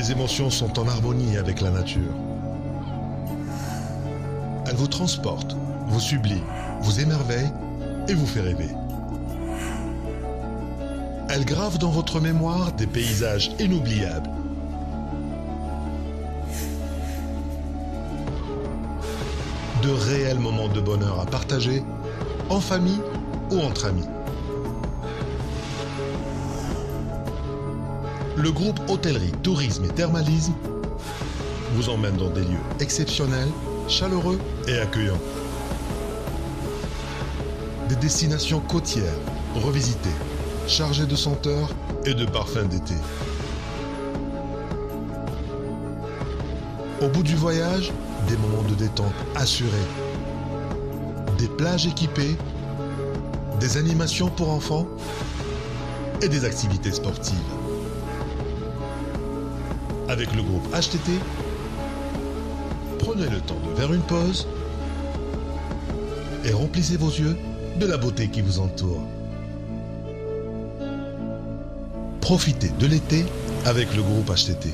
Ses émotions sont en harmonie avec la nature. Elle vous transporte, vous sublime, vous émerveille et vous fait rêver. Elle grave dans votre mémoire des paysages inoubliables. De réels moments de bonheur à partager, en famille ou entre amis. Le groupe Hôtellerie, Tourisme et Thermalisme vous emmène dans des lieux exceptionnels, chaleureux et accueillants. Des destinations côtières, revisitées, chargées de senteurs et de parfums d'été. Au bout du voyage, des moments de détente assurés. Des plages équipées, des animations pour enfants et des activités sportives. Avec le groupe HTT, prenez le temps de faire une pause et remplissez vos yeux de la beauté qui vous entoure. Profitez de l'été avec le groupe HTT.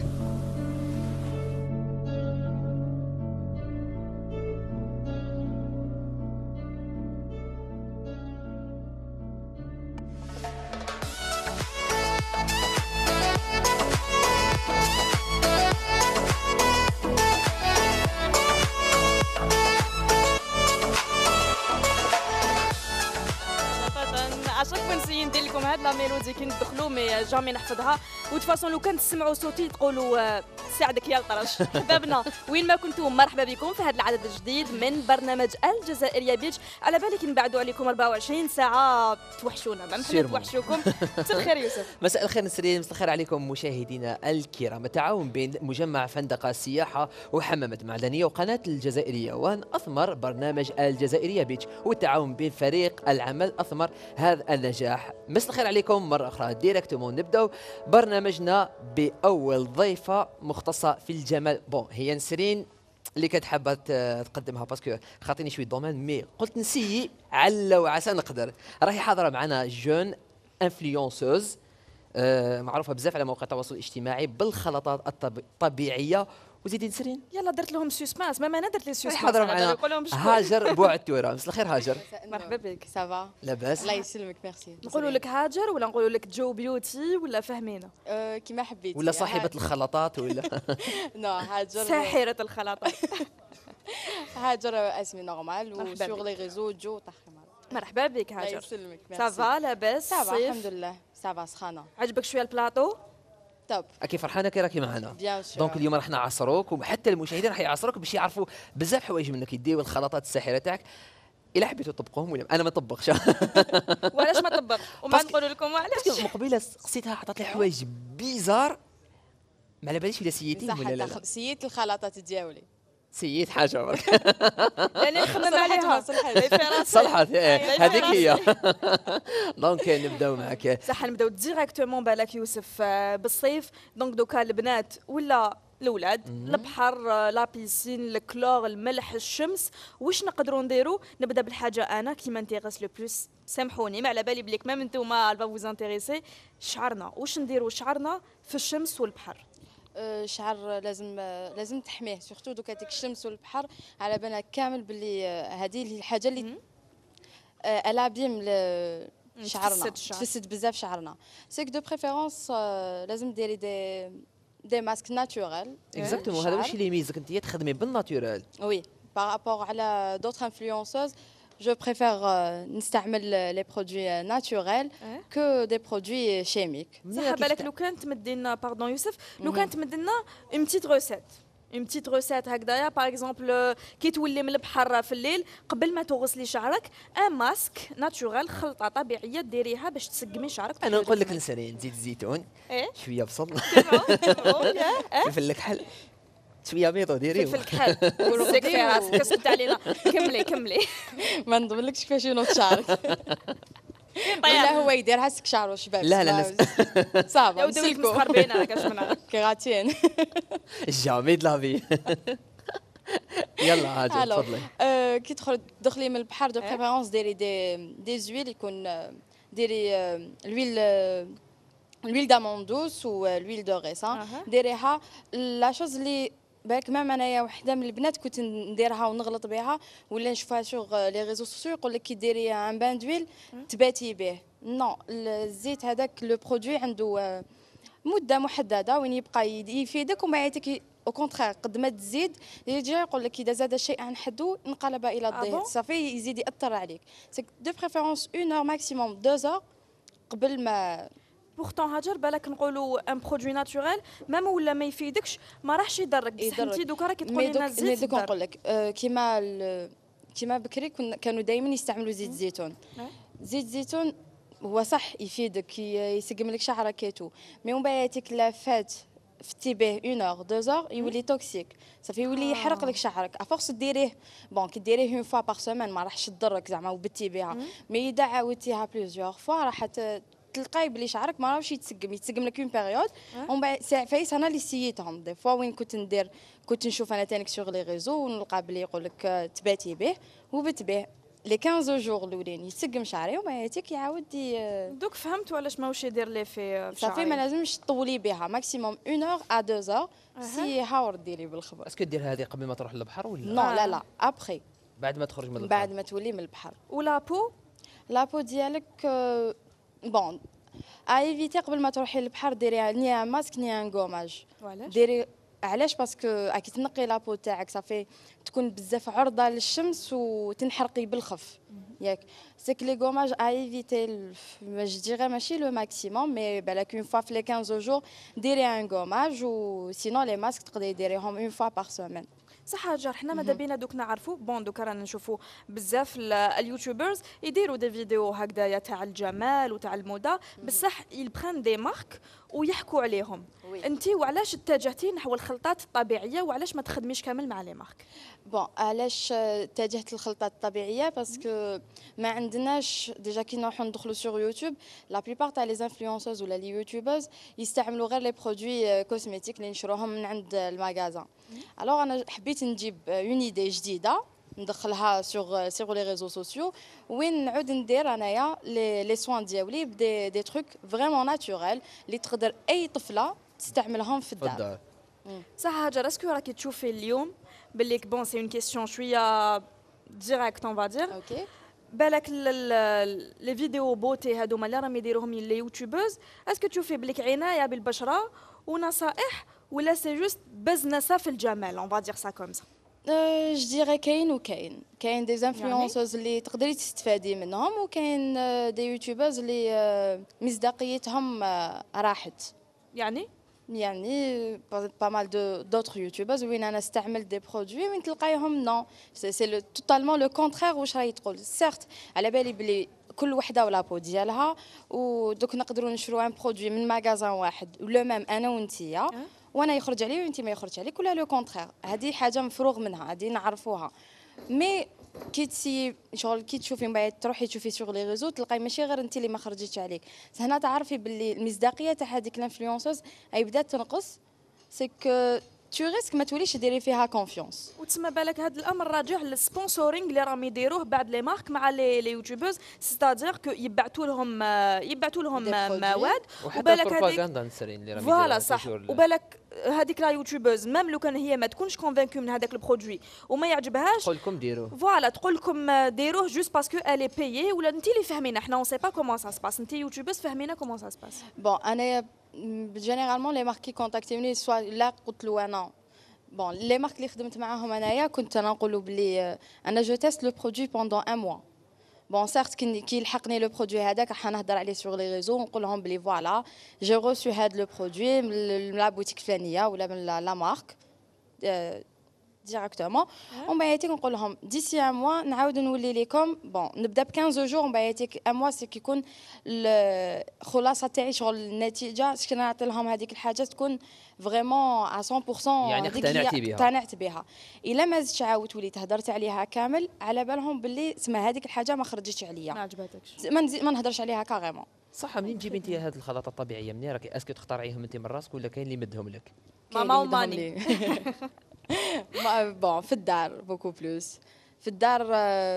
ميلودي كي ندخلوا مي جامي نحفظها وتفاصون لو كان تسمعوا صوتي تقولوا ساعدك يا الطرش. حبابنا وين ما كنتم مرحبا بكم في هذا العدد الجديد من برنامج الجزائريه بيتش. على بالك نبعدوا عليكم 24 ساعه توحشونا، ما نحن نتوحشوكم. مساء الخير يوسف. مساء الخير نسرين، مساء الخير عليكم مشاهدينا الكرام. التعاون بين مجمع فندقة السياحة وحمامات معدنية وقناة الجزائرية وان أثمر برنامج الجزائرية بيتش، والتعاون بين فريق العمل أثمر هذا النجاح. مساء الخير عليكم مرة أخرى. ديريكتومون نبدأ برنامجنا بأول ضيفة مختصة في الجمال. بون هي نسرين اللي كانت حابه تقدمها باسكو خاطيني شويه دومين، مي قلت نسيي عل وعسى نقدر. راهي حاضره معنا جون انفلونسوز معروفه بزاف على مواقع التواصل الاجتماعي بالخلطات الطبيعيه. وزيدي نسرين يلا درت لهم سسبانس، ما انا درت لي سسبانس. حاضره معنا هاجر بوعتوره. مساء الخير هاجر. مرحبا بك. سافا لاباس؟ الله يسلمك. ميرسي. نقولوا لك هاجر ولا نقولوا لك جو بيوتي ولا فهمينا؟ كيما حبيتي. ولا صاحبه الخلطات ولا نو هاجر ساحره الخلطات. هاجر اسمي نورمال وسور لي ريزو جو تخيما. مرحبا بك هاجر. الله يسلمك. سافا لاباس؟ سافا الحمد لله. سافا سخانه. عجبك شويه البلاطو؟ توب. اكيد فرحانه كي راكي معنا. بيان سور. دونك اليوم راح نعصروك وحتى المشاهدين راح يعصروك باش يعرفوا بزاف حوايج منك، يديو الخلطات الساحره تاعك. الا حبيتوا تطبقوهم ولا انا ما نطبقش. وعلاش ما طبق وما نقولوا لكم علاش؟ مقبله قصيتها عطات لي حوايج بيزار ما على باليش الا سيتيهم ولا لا. سيت الخلطات ديالي. سيت حاجه برك. يعني نخمم عليها. صلحت هذيك هي. دونك نبداو معك. صح نبداو ديريكتومون بالك يوسف بالصيف. دونك دوكا البنات ولا الاولاد البحر لا بيسين الكلور الملح الشمس واش نقدروا نديروا؟ نبدا بالحاجه انا كي مانتيغيس لو بلوس، سامحوني ما على بالي بليك ما نتوما الفا فوز انتريسي. شعرنا واش نديروا شعرنا في الشمس والبحر؟ شعر لازم تحميه سورتو دوكا ديك الشمس والبحر على بالنا كامل باللي هذه الحاجه اللي الابيم شعرنا تفسد بزاف شعرنا. سيك دو بريفيرونس لازم ديري دي ماسك ناتورال. اكزاكتومون هذا واش اللي يميزك انت تخدمي بالناتورال. وي بارابور على دوطخ انفلونسوز جو بريفير نستعمل لي برودوي ناتورال كو دي برودوي شيميك. صح بالك لو كانت تمدينا باردون يوسف، لو كانت تمدينا اون بتيت روسيت، اون بتيت روسيت هكذايا باغ اكزومبل كي تولي من البحر في الليل قبل ما تغسلي شعرك ان ماسك ناتورال خلطه طبيعيه ديريها باش تسقمي شعرك. انا نقول لك نسرين زيت الزيتون شويه بصل فلفل الكحل شويه بيضه ديري فلفل الكحل ولوك في راسك كسبت علينا. كملي ما نضمنلكش كيفاش ينوض شعرك. لا هو يدير هسك شعره شباب. لا صافا ودويك مسخربين هكا اش منها كيغاتين جامي دلافي. يلا هاجر تفضلي. كي تدخلي من البحر دو بريفيرونس ديري دي زويل يكون ديري الويل l'huile d'amande douce ou l'huile de raisin. ديريها لا شوز اللي بالك مام انايا وحده من البنات كنت نديرها ونغلط بها ولا نشوفها شغل لي ريزو سوسيو يقول لك كي ديري ان بان دويل تباتي به. نو الزيت هذاك لو برودوي عنده مده محدده وين يبقى يفيدك وما يعطيك او كونترير قد ما تزيد يجي يقول لك اذا زاد شيء عن حده انقلب الى الضيق صافي يزيد ياثر عليك. سي دو بريفيرونس 1 اور ماكسيموم 2 اور قبل ما بورتون هاجر بالك نقولوا ان برودوي ناتوريل ميم ولا ما يفيدكش ما راحش يضرك بصح انت دوكا راكي تقولي لنا الزيت دوك نقول لك كيما بكري كانوا دائما يستعملوا زيت زيتون. زيت زيتون هو صح يفيدك يسقم لك شعرك كيتو مي من بعد يعطيك لا فات فتي به 1 اور 2 اور يولي توكسيك صافي يولي يحرق لك شعرك افورس ديريه بون كي ديريه اون فوا باغ سيمين ما راحش تضرك زعما وبتي بها مي اذا عاودتيها بليزيور فوا راح تلقاي بلي شعرك ما راهوش يتسقم لك اون بيريود ومن بعد فايس انا اللي سيتهم دي فوا وين كنت نشوف انا تانيك سوغ لي ريزو ونلقى بلي يقول لك تباتي به وبت به لي 15 جور الاولين يتسقم شعري وما ياتيك يعاود دوك فهمت علاش ماهوش يدير لي في شعري صافي ما لازمش تطولي بها ماكسيموم 1 اور ا 2 اور سي هاور ديري بالخبر. اسكو دير هذه قبل ما تروح للبحر ولا نو لا ابخي بعد ما تخرج من البحر بعد ما تولي من البحر. لابو ديالك بون ايفيتي قبل ما تروحي للبحر ديري ني ماسك ني ان غوماج. ديري علاش باسكو راكي تنقي لابو تاعك صافي تكون بزاف عرضه للشمس وتنحرقي بالخف ياك سيك لي غوماج ايفيتي جو ديري ماشي لو ماكسيموم مي بالك اون فوا في لي 15 جور ديري ان غوماج و سينو لي ماسك تقدري ديريهم اون فوا باغ سيمين. صح هاجر حنا ماذا بينا دوك نعرفوا بون دوك رانا نشوفوا بزاف اليوتيوبرز يديروا دي فيديو هكذايا تاع الجمال وتاع الموضه بصح يبران دي مارك ويحكوا عليهم. انت وعلاش اتجهتي نحو الخلطات الطبيعيه وعلاش ما تخدميش كامل مع لي مارك؟ بون علاش اتجهت للخلطات الطبيعيه باسكو ما عندناش ديجا كي نروحوا ندخلوا سور يوتيوب لا بليبار تاع لي انفلونسوز ولا لي يوتيوبرز يستعملوا غير لي برودوي كوزميتيك اللي نشروهم من عند المغازان. الوغ انا حبيت نجيب اون ايدي جديده ندخلها سور لي ريزو سوسيو وين نعود ندير انايا لي سوان ديالي بدي تروك فريمون ناتوريل اللي تقدر اي طفله تستعملهم في الدار. صح هاجر اسكو راكي تشوفي اليوم باللي بون سي اون كيسيون شويه ديريكت اون فادير اوكي بالك لي فيديو بوتي هذوما اللي راهم يديروهم لي يوتيوبرز اسكو تشوفي بليك عنايه بالبشره ونصائح ولا سي جوست بزنسه في الجمال اون فادير سا كوم سا؟ جو ديري كاين دي انفلونسرز اللي تقدري تستفادي منهم وكاين دي يوتيوبرز اللي مصداقيتهم راحت يعني با مال دوطر يوتيوبرز وين انا استعملت دي برودوي وين تلقايهم نو سي توتالمون لو كونترير واش راهي تقول. سيرت على بالي بلي كل وحده ولابو ديالها ودوك نقدروا نشرو ان برودوي من ماغازان واحد ولا ميم انا وانتيا وانا يخرج عليه وانت ما يخرج عليك ولا لو كونترير. هذه حاجه مفروغ منها هذه نعرفوها مي كي تسي شغل كي تشوفي من بعد تروحي تشوفي سوغ لي ريزو تلقاي ماشي غير انت اللي ما خرجتش عليك هنا تعرفي باللي المصداقيه تاع هذيك الانفلونسوز اي بدات تنقص سي كو تو ريسك ما توليش ديري فيها كونفيونس. وتسمى بالك هذا الامر راجع للسبونسورينغ اللي راهم يديروه بعد لي مارك مع لي يوتيوبرز ستادير كو يبعثوا لهم مواد وبالك البروباغندا نسرين اللي راهم فوالا صح وبالك هذيك لا يوتيوبرز ميم لو كان هي ما تكونش كونفانكو من هذاك البرودوي وما يعجبهاش تقول لكم ديروه فوالا تقول لكم ديروه جوست باسكو الي بايي ولا انت اللي فهمينا حنا اون سي با كومون سا سباس انت يوتيوبرز فهمينا كومون سا سباس. بون انا جينيرالمون لي مارك كي كونتاكتيوني سوا لا قلت له انا بون لي مارك اللي خدمت معاهم انايا كنت انا نقولوا بلي انا جو تيست لو برودوي بوندون ان موا بون سيرت كي يلحقني لو برودوي هذاك راح نهضر عليه سوغ لي ريزو ونقول لهم بلي فوالا جي روسو هاد لو برودوي من لا بوتيك فلانيه ولا من لا مارك ديريكتومون ومن بعد نقول لهم ديسي ان موا نعاود نولي لكم بون نبدا ب 15 جور ومن بعد ان موا سي كيكون الخلاصه تاعي شغل النتيجه شكون نعطي لهم هذيك الحاجه تكون فريمون 100% يعني اقتنعت بها. الا ما زدتش عاودت وليت هضرت عليها كامل على بالهم باللي تسمى هذيك الحاجه ما خرجتش عليا ما عجبتكش ما نهضرش عليها كاريمون. صح منين تجيبي انت هاد الخلطات الطبيعيه منين راكي اسكو تخترعيهم انت من راسك ولا كاين اللي يمدهم لك؟ ماما وماني بون في الدار بوكو بلوس في الدار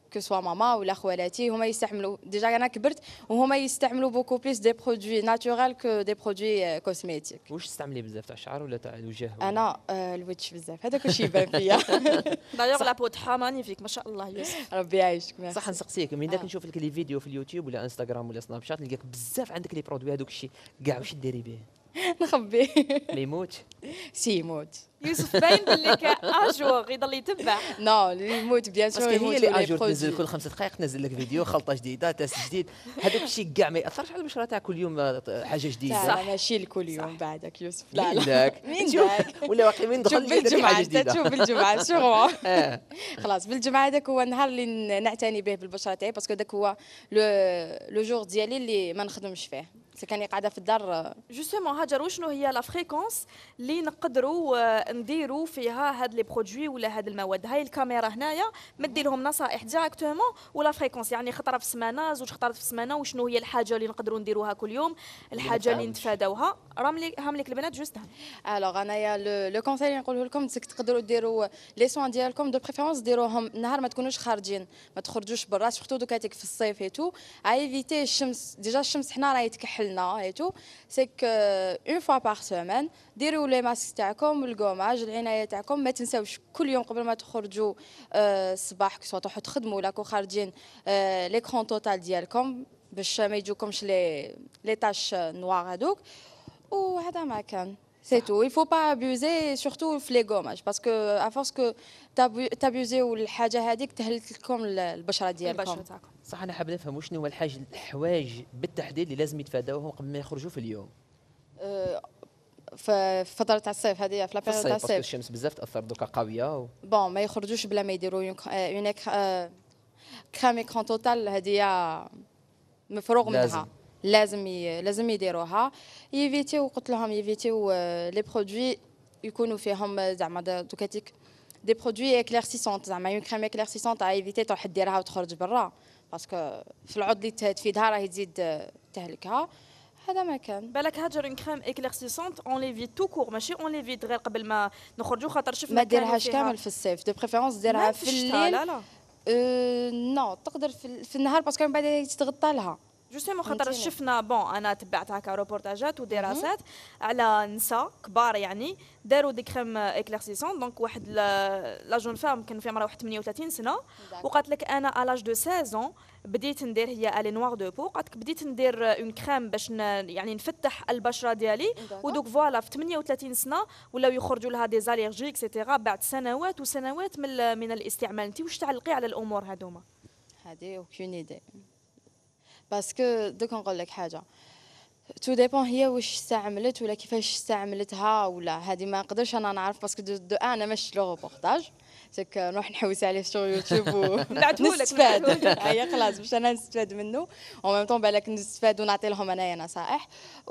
كو سوا ماما ولا خوالاتي هما يستعملوا ديجا انا كبرت وهما يستعملوا بوكو بليس دي برودوي ناتورال كو دي برودوي كوزميتيك. واش تستعملي بزاف تاع الشعر ولا تاع الوجه؟ انا الوجه بزاف هذاك واش يبان فيا. دايوغ لا بوتحا مانيفيك ما شاء الله يوسف. ربي يعيشك. صح نسقسيك من داك نشوف لك لي فيديو في اليوتيوب ولا انستغرام ولا سناب شات نلقاك بزاف عندك لي برودوي هذوك الشيء كاع واش ديري به؟ نخبيه. ما يموتش؟ سي يموت. يوسف باين باللي اجور يضل يتبع. نو يموت بيان سور يموت. هي اللي اجور برودوي. تنزل كل 5 دقائق تنزل لك فيديو خلطه جديده تاس جديد هذاك الشيء كاع ما ياثرش على البشره تاع كل يوم حاجه جديده. صح ماشي لكل يوم بعدك يوسف. لا من ذاك من ذاك ولا واقي من دخل شوف بالجمعه حاجه جديده. شوف بالجمعه سيغمون. خلاص بالجمعه هذاك هو النهار اللي نعتني به بالبشره تاعي باسكو داك هو لو جور ديالي اللي ما نخدمش فيه كاني قاعده في الدار. جوستومون هاجر وشنو هي لا فريكونس اللي نقدروا نديروا فيها هاد لي برودوي ولا هاد المواد؟ هاي الكاميرا هنايا مدي لهم نصائح ديريكتومون ولا فريكونس يعني خطره في السمانه زوج خطرات في السمانه وشنو هي الحاجه اللي نقدروا نديروها كل يوم الحاجه اللي نتفاداوها هامليك البنات جوست. الوغ انايا لو كونساي اللي نقوله لكم تقدروا ديروا لي سوان ديالكم دو بريفيرونس ديروهم نهار ما تكونوش خارجين ما تخرجوش برا سورتو دوك هاتيك في الصيف ايتو ايفيتي الشمس ديجا الشمس حنا راهي تكحلنا ايتو سيك اون فوا بار سيمين ديروا لي ماسك تاعكم والكوماج العنايه تاعكم ما تنساوش كل يوم قبل ما تخرجوا الصباح كسوا تروحوا تخدموا ولا كو خارجين ليكرون توتال ديالكم باش ما يجوكمش لي تاش نوار هذوك وهذا ما كان سي تو. il faut pas abuser surtout في لي كوماج باسكو ا فورس كو تابيوزيو الحاجه هذيك تهلك لكم البشره ديالكم. صح انا حاب نفهم شنو هو الحوايج بالتحديد اللي لازم يتفاداوهم قبل ما يخرجوا في اليوم في فتره تاع الصيف هذه في لابيريود تاع الصيف الشمس بزاف تاثر دوكا قويه بون ما يخرجوش بلا ما يديروا اون كريم اكران توتال هذه مفروغ منها لازم يديروها. يفيتيو قلت لهم يفيتيو لي برودوي يكونوا فيهم زعما دوكاتيك دي برودوي اكليرسيسونت زعما اون كريم اكليرسيسونت ايفيتي تروح ديرها وتخرج برا باسكو في العود اللي تفيدها راهي تزيد تهلكها. هذا ما كان بالك هاجر اون كريم اكليرسيسونت اون لي فيت تو كور ماشي اون لي فيت غير قبل ما نخرجوا خاطر شفنا ما ديرهاش كامل في الصيف دو بريفيرونس ديرها في الليل. لا نو تقدر في النهار باسكو من بعد تغطى لها جوستومون خاطر شفنا بون انا تبعت هكا روبورتاجات ودراسات على نساء كبار يعني داروا دي كريم اكليرسيسون دونك واحد لا جون فام كان في عمرها واحد 38 سنه وقالت لك انا الاج دو 16 بديت ندير هي الي نوار دو بو قالت لك بديت ندير اون كريم باش يعني نفتح البشره ديالي ودوك فوالا في 38 سنه ولاو يخرجوا لها دي زاليرجي اكسيتيرا بعد سنوات وسنوات من الاستعمال. انت واش تعلقي على الامور هذوما؟ هذه اوكين ايدي باسكو دوك نقول لك حاجه تو ديبون هي واش استعملت ولا كيفاش استعملتها ولا هذه ما نقدرش انا نعرف باسكو دو انا ماشي لو روبورتاج سك نروح نحوس عليه في يوتيوب ونستفاد. هيا خلاص باش انا نستفاد منه وميم طون بالك نستفاد ونعطي لهم انايا نصائح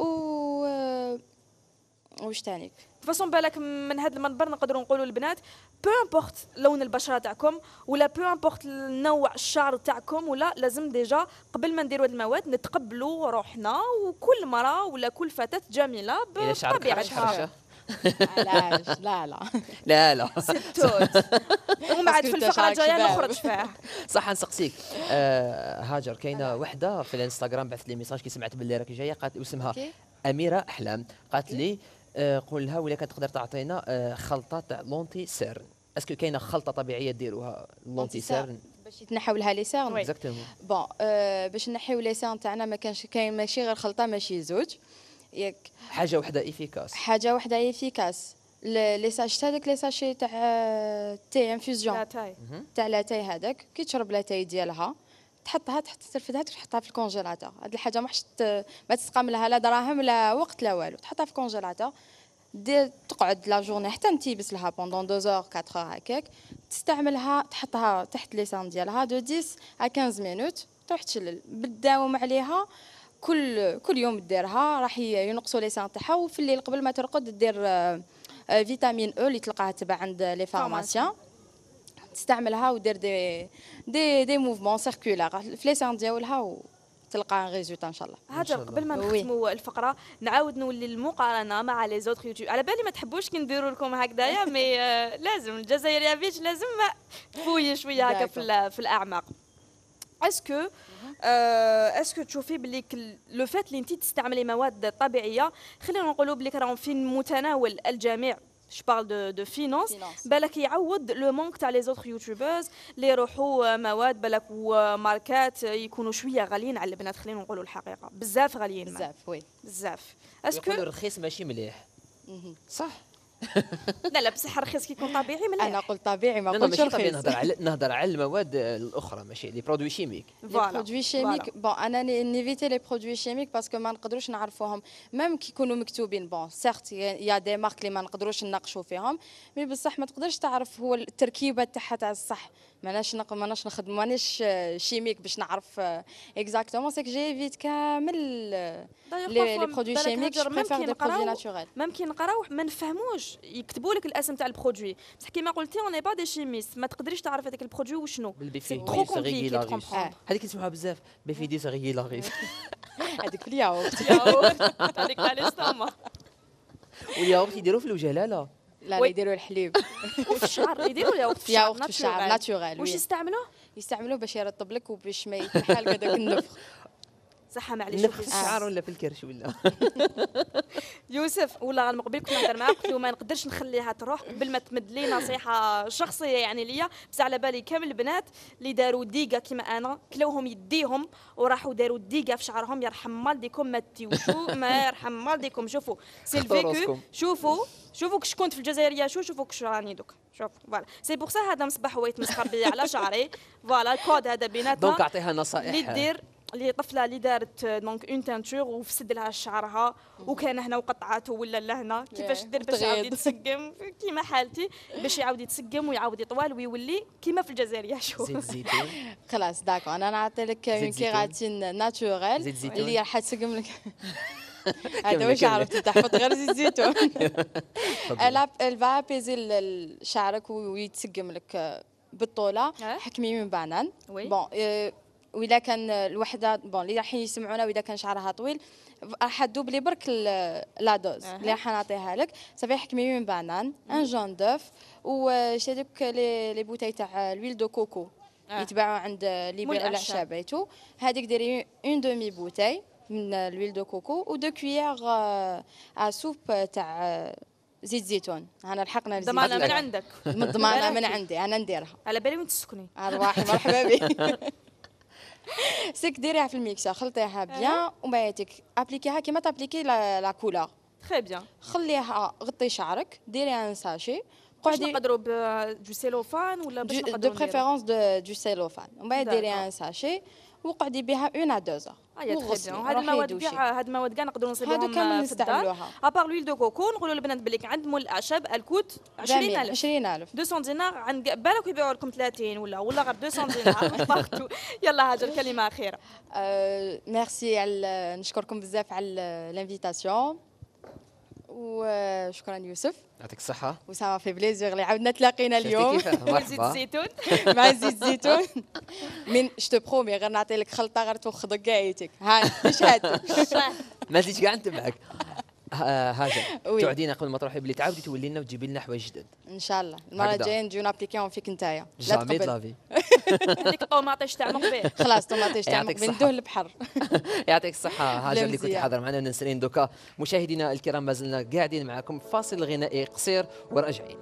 واش تانيك فاصون بالك من هذا المنبر نقدروا نقولوا للبنات بو امبورت لون البشره تاعكم ولا بو امبورت نوع الشعر تاعكم ولا لازم ديجا قبل ما نديروا هذه المواد نتقبلوا روحنا وكل مراه ولا كل فتاه جميله بطبيعتها. علاش لا ستوت ومن بعد في الفقره الجايه نخرج فيها. صح نسقسيك هاجر كاينه وحده في الانستغرام بعثت لي ميساج كي سمعت باللي راكي جايه قالت اسمها اميره احلام قالت لي قول لها ولا كانت تقدر تعطينا خلطه تاع لونتي سيرن اسكو كاينه خلطه طبيعيه ديروها لونتي سيرن باش يتنحوا لها لي سيرن اكزاكتومون بون باش نحيو لي سيرن تاعنا ما كانش كاين ماشي غير خلطه ماشي زوج ياك حاجه وحده افيكاس لي ساشي هذاك لي ساشي تاع تي انفيوزيون تاع لاتاي هذاك كي تشرب لاتاي ديالها تحطها تحت ترفدها تحطها في الكونجيلاتور. هذه الحاجه ما تسقم لها لا دراهم لا وقت لا والو تحطها في الكونجيلاتور تقعد لا جورني حتى نتيبس لها بوندون 2 اور 4 اور هكاك تستعملها تحطها تحت ليسان ديالها دو 10 ا 15 مينوت تروح تشلل بالداوم عليها كل يوم ديرها راح ينقصوا ليسان تاعها وفي الليل قبل ما ترقد دير فيتامين او اللي تلقاها تبع عند لي فارماسيان تستعملها ودير دي موفمون سيركولار في ليسان ديالها تلقى ريزولتا ان شاء الله. هاجر قبل ما نختموا الفقره نعاود نولي المقارنه مع لي زوتر يوتيوب. على بالي ما تحبوش كي نديروا لكم هكذايا مي لازم الجزائريه بيش لازم تفوي شويه هكا في الاعماق. اسكو تشوفي بلي لو فات اللي انت تستعملي مواد طبيعيه خلينا نقولوا بلي راهم في متناول الجميع je parle de finance بالك يعوض لو مونك تاع لي زوتر يوتيوبرز اللي يروحوا مواد بالك وماركات يكونوا شويه غاليين على البنات خلينا نقولوا الحقيقه بزاف غاليين بزاف وي بزاف اسكو يقولوا رخيص ماشي مليح صح لا بصح رخيص كي يكون طبيعي مليح. انا قلت طبيعي ما قلتش رخيص. نهضر على المواد الاخرى ماشي لي برودوي شيميك. لي برودوي شيميك بون انا نيفيتي لي برودوي شيميك باسكو ما نقدروش نعرفوهم ميم كي يكونوا مكتوبين بون سيرت يا دي مارك اللي ما نقدروش نناقشوا فيهم مي بصح ما تقدرش تعرف هو التركيبه تاعها تاع الصح. ماناش نخدم مانيش شيميك باش نعرف اكزاكتومون سيك جي فيت كامل لي برودوي شيميك جو بريفير دي برودوي ناتوريل. ممكن نقراو ما نفهموش يكتبوا لك الاسم تاع البرودوي بصح كيما قلتي اون با دي شيميست ما تقدريش تعرف هذاك البرودوي وشنو سي ترو كومبليكي تكومبروندر. هذيك كنسمعوها بزاف بيفيدي صغير لاغيف هذيك في الياغورت هذيك تاع الاستوما والياغورت يديروه في الوجلاله لا يديروا الحليب وفي الشعر يديروا ياغورت في الشعر ناتوريل. واش يستعملوه باش يرطب لك وباش ما يتحال هذاك النفخ. صح معليش نفخ في الشعر ولا في الكرش ولا يوسف ولا المقبل كنا نهضر معاه قلت له ما نقدرش نخليها تروح قبل ما تمد لي نصيحه شخصيه يعني ليا بس على بالي كامل البنات اللي داروا ديقه كيما انا كلوهم يديهم وراحوا داروا ديقه في شعرهم يرحم والديكم ما تيوشو ما يرحم والديكم. شوفوا سي الفيكو شوفوا كش كنت في الجزائريه شوفوا كش راني دوك شوفوا فوالا سي بور سا هذا مصباح هو يتمسخر بيا على شعري فوالا الكود هذا بيناتنا دونك اعطيها نصائح اللي دير اللي طفله اللي دارت دونك اون تانتور وفسد لها شعرها وكان هنا وقطعته ولا لهنا كيفاش دير باش يعاود يتسقم كيما حالتي باش يعاود يتسقم ويعاود يطول ويولي كيما في الجزائر. شوف زيت زيتون خلاص داكو انا نعطي لك اون كيراتين ناتوريل اللي راح تسقم لك هذا واش عرفتي تحفظ غير زيت زيتون. الفا بيزي شعرك ويتسقم لك بالطوله. حكمي من بانان بون وإذا كان الوحده بون اللي راح يسمعونا وإذا كان شعرها طويل راح تدوبلي برك لا دوز اللي راح نعطيها لك صافي. حكمي من بانان ان جون دوف وشتي دوك لي بوتاي تاع الويل دو كوكو يتباعوا عند اللي يبيعوا الاعشاب ايتو. هذيك ديري اون دومي بوتاي من الويل دو كوكو و دو كويير ا سوب تاع زيت زيتون. انا لحقنا ضمانه من عندك ضمانه من عندي انا نديرها على بالي وين تسكني. ارواحي مرحبا بك. سيك ديريها في الميكسر خلطيها بيان ومن بعد ابليكيها كيما تابليكي لا كولور تري بيان. خليها غطي شعرك ديري ان ساشي قعدي نقدروا دو سيلوفان ولا باش نقدروا دو بريفيرونس دو سيلوفان ومن بعد ديري ان ساشي وقعدي بها 1 à 2 وغسلي. هاد المواد كاع نقدروا نصيبوهم في الدار ابار لويل دو كوكو. نقولوا للبنات بلي عند مول الاعشاب الكوت 20000 200 دينار عند بالك يبيعوا لكم 30 ولا غير 200 دينار. يلا هاجر كلمه اخيره. ميرسي نشكركم بزاف على الانفيتاسيون وشكرا يوسف يعطيك الصحة وسام في بليزير اللي عاودنا تلاقينا اليوم. زيت الزيتون مع زيت الزيتون من شتو برومي غير نعطي لك خلطة غير توخذ كاعيتك ها مش هاد ما زيدش كاع نتبعك. هاجر توعدينا قبل ما تروحي بلي تعاودي تولي لنا وتجيبي لنا حوايج جدد ان شاء الله. المره الجايه نجيو نابليكيهم فيك نتايا لا تقبل هذيك الطوماطيش تاع مقبل خلاص طوماطيش تاع مقبل ندوه البحر. يعطيك الصحه هاجر اللي كنتي حاضره معنا نسرين دوكا. مشاهدينا الكرام ما زلنا قاعدين معكم فاصل غنائي قصير وراجعين.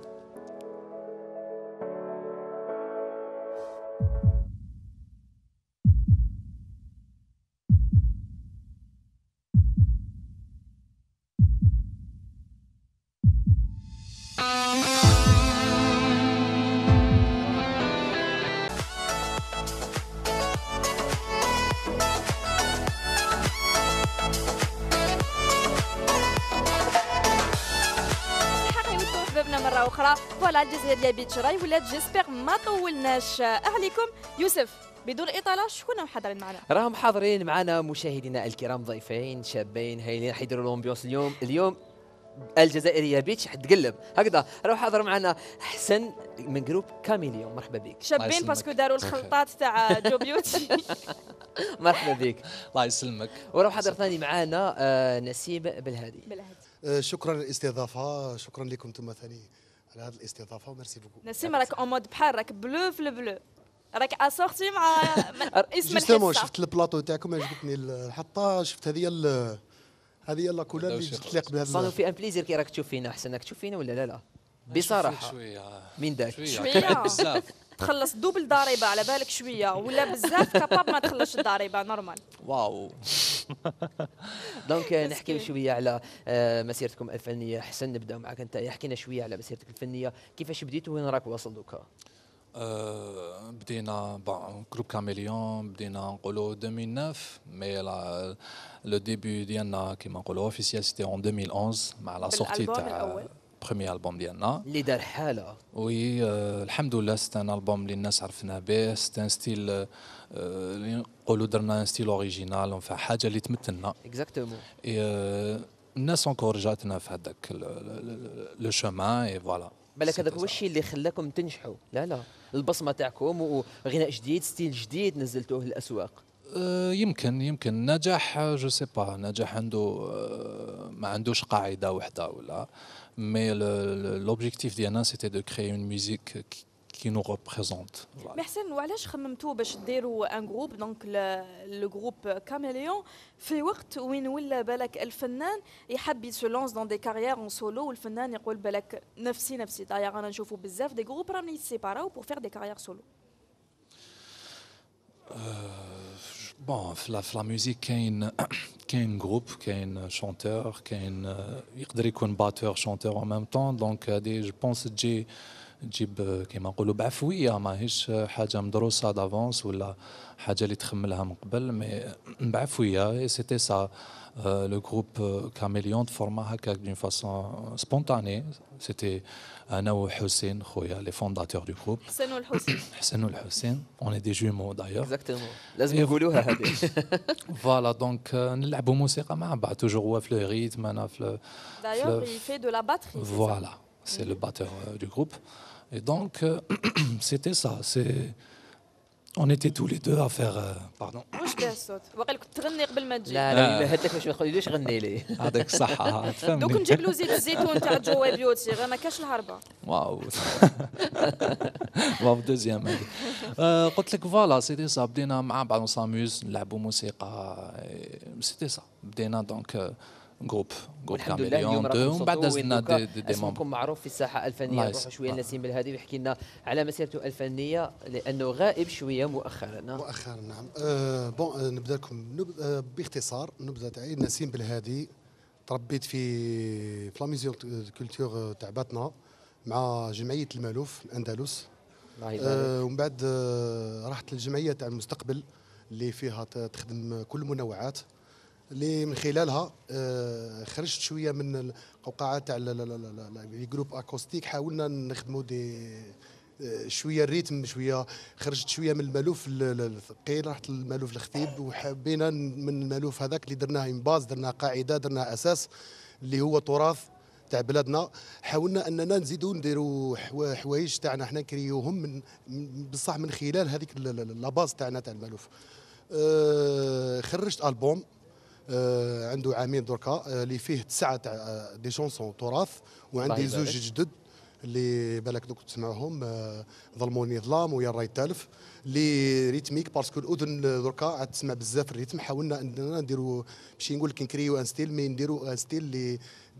اخرى فوالا الجزائر ديال بيتش راي ولات جيسبر ما طولناش عليكم. يوسف بدون اطاله شكون محضرين معنا؟ راهم حاضرين معنا مشاهدينا الكرام ضيفين شابين هايلين راح يديروا الامبيونس اليوم الجزائريه بيتش تقلب هكذا. راهو حاضر معنا حسن من جروب كاميليون. مرحبا بك. شابين باسكو داروا الخلطات تاع جو بيوتي. مرحبا بك. الله يسلمك. وراهو حاضر ثاني معنا نسيم بالهادي. شكرا للاستضافه شكرا لكم انتم ثاني على هذه الاستضافه وميرسي بوكو. نسيم راك اون مود بحال راك بلو في البلو. راك اسورتي مع اسم جوستومون الحصه. شفت البلاطو تاعكم عجبتني الحطه، شفت هذه لا كولور اللي تليق بهذا. صانو في ان بليزير كي راك تشوف فينا، احسن راك تشوف فينا ولا لا؟ بصراحه شويه من داك شويه بزاف. تخلص دوبل ضريبه على بالك شويه ولا بزاف كاباب ما تخلصش الضريبه نورمال. واو. دونك نحكيو شويه على مسيرتكم الفنيه. حسن نبداو معك انت، احكي لنا شويه على مسيرتك الفنيه، كيفاش بديت وين راك واصل دوكا؟ بدينا جروب كاميليون، بدينا نقولوا 2009 مي لو ديبي ديالنا كيما نقولوا اوفيسيال سيتي اون 2011 مع لا سورتي تاع بروميير البوم ديالنا اللي دار حاله. وي الحمد لله سيت ان البوم اللي الناس عرفنا به، سيت ان ستيل نقولوا درنا ان ستيل اوريجينال، حاجه اللي تمثلنا اكزاكتومون. الناس اونكور جاتنا في هذاك لو شومان اي فوالا. بالك هذاك هو الشيء اللي خلاكم تنجحوا. لا البصمه تاعكم وغناء جديد، ستيل جديد نزلتوه للاسواق. يمكن نجاح جو سي با، نجاح عنده ما عندوش قاعده وحده ولا، مي لوبجيكتيف ديالنا سيتي دو كريي اون ميوزيك كي نو ريبريزونت. محسن وعلاش خممتوا باش ديروا ان جروب دونك لو جروب كاميليون في وقت وين ولا بالك الفنان يحب يسولونس دون دي كارير اون سولو، والفنان يقول بالك نفسي داير انا نشوفوا بزاف دي جروب راهم يسيباراو بور فير دي كارير سولو. بون في لا ميوزيك كاين جروب، كاين شونتور، كاين يقدر يكون باتور شونتور ان ميم طون، دونك هادي جو بونس تجيب كيما نقولوا بعفويه، ماهيش حاجه مدروسه دافونس ولا حاجه اللي تخملها من قبل، مي بعفويه. سيتي سا لو جروب كاميليون فورما هكاك دون فاسون سبونتاني. سيتي انا وحسين خويا لي فونداتور دو جروب. حسن والحسين اون اي دي جومو دايوغ. اكزاكتومون لازم نقولوها هذه. فوالا دونك نلعبوا موسيقى مع بعض، توجور هو في لو ريتم انا في دايوغ يفي دو لا باتري. فوالا سي لو باتور دو جروب. Et donc, c'était ça. On était tous les deux à faire. Pardon. واش باه الصوت؟ واقيلا كنت تغني قبل ما تجي. لا هداك باش ما تخليلوش غني لي. هذاك صح تفهمني. دوك نجيب له زيت الزيتون تاع جوا بيوتي غير ما كاش الهربه. واو. واو دوزيام هذه. قلت لك فوالا سيتي سا، بدينا مع بعض نساموز نلعبوا موسيقى. سيتي سا بدينا دونك جروب كاميليون دو، ومن بعد نزلنا دي اسمكم معروف في الساحه الفنيه. نروحوا شويه لنسيم الهادي ويحكي لنا على مسيرته الفنيه لانه غائب شويه مؤخرا. نعم. بون نبدا لكم باختصار. نبدا تاعي نسيم بالهادي، تربيت في لا كولتور تاع باتنا مع جمعيه المالوف الاندلس. ومن بعد رحت للجمعيه تاع المستقبل اللي فيها تخدم كل المنوعات، اللي من خلالها خرجت شويه من القوقعه تاع لي جروب اكوستيك. حاولنا نخدموا دي شويه الريتم، شويه خرجت شويه من المالوف الثقيل، رحت للمالوف الخفيف، وحبينا من المالوف هذاك اللي درناه باز، درناه قاعده، درناه اساس اللي هو تراث تاع بلادنا. حاولنا اننا نزيدوا نديروا حوايج تاعنا حنا نكريوهم من بصح من خلال هذيك لا باز تاعنا تاع المالوف. خرجت البوم عنده عامين دركا اللي فيه 9 تاع دي شونسون تراث، وعندي زوج جدد اللي بالك دوك تسمعوهم، ظلموني ظلام ويا الراي تالف، اللي ريتميك باسكو الاذن دركا عاد تسمع بزاف الريتم. حاولنا اننا نديروا ماشي نقول لك نكريو ان ستيل، مي نديروا ان ستيل اللي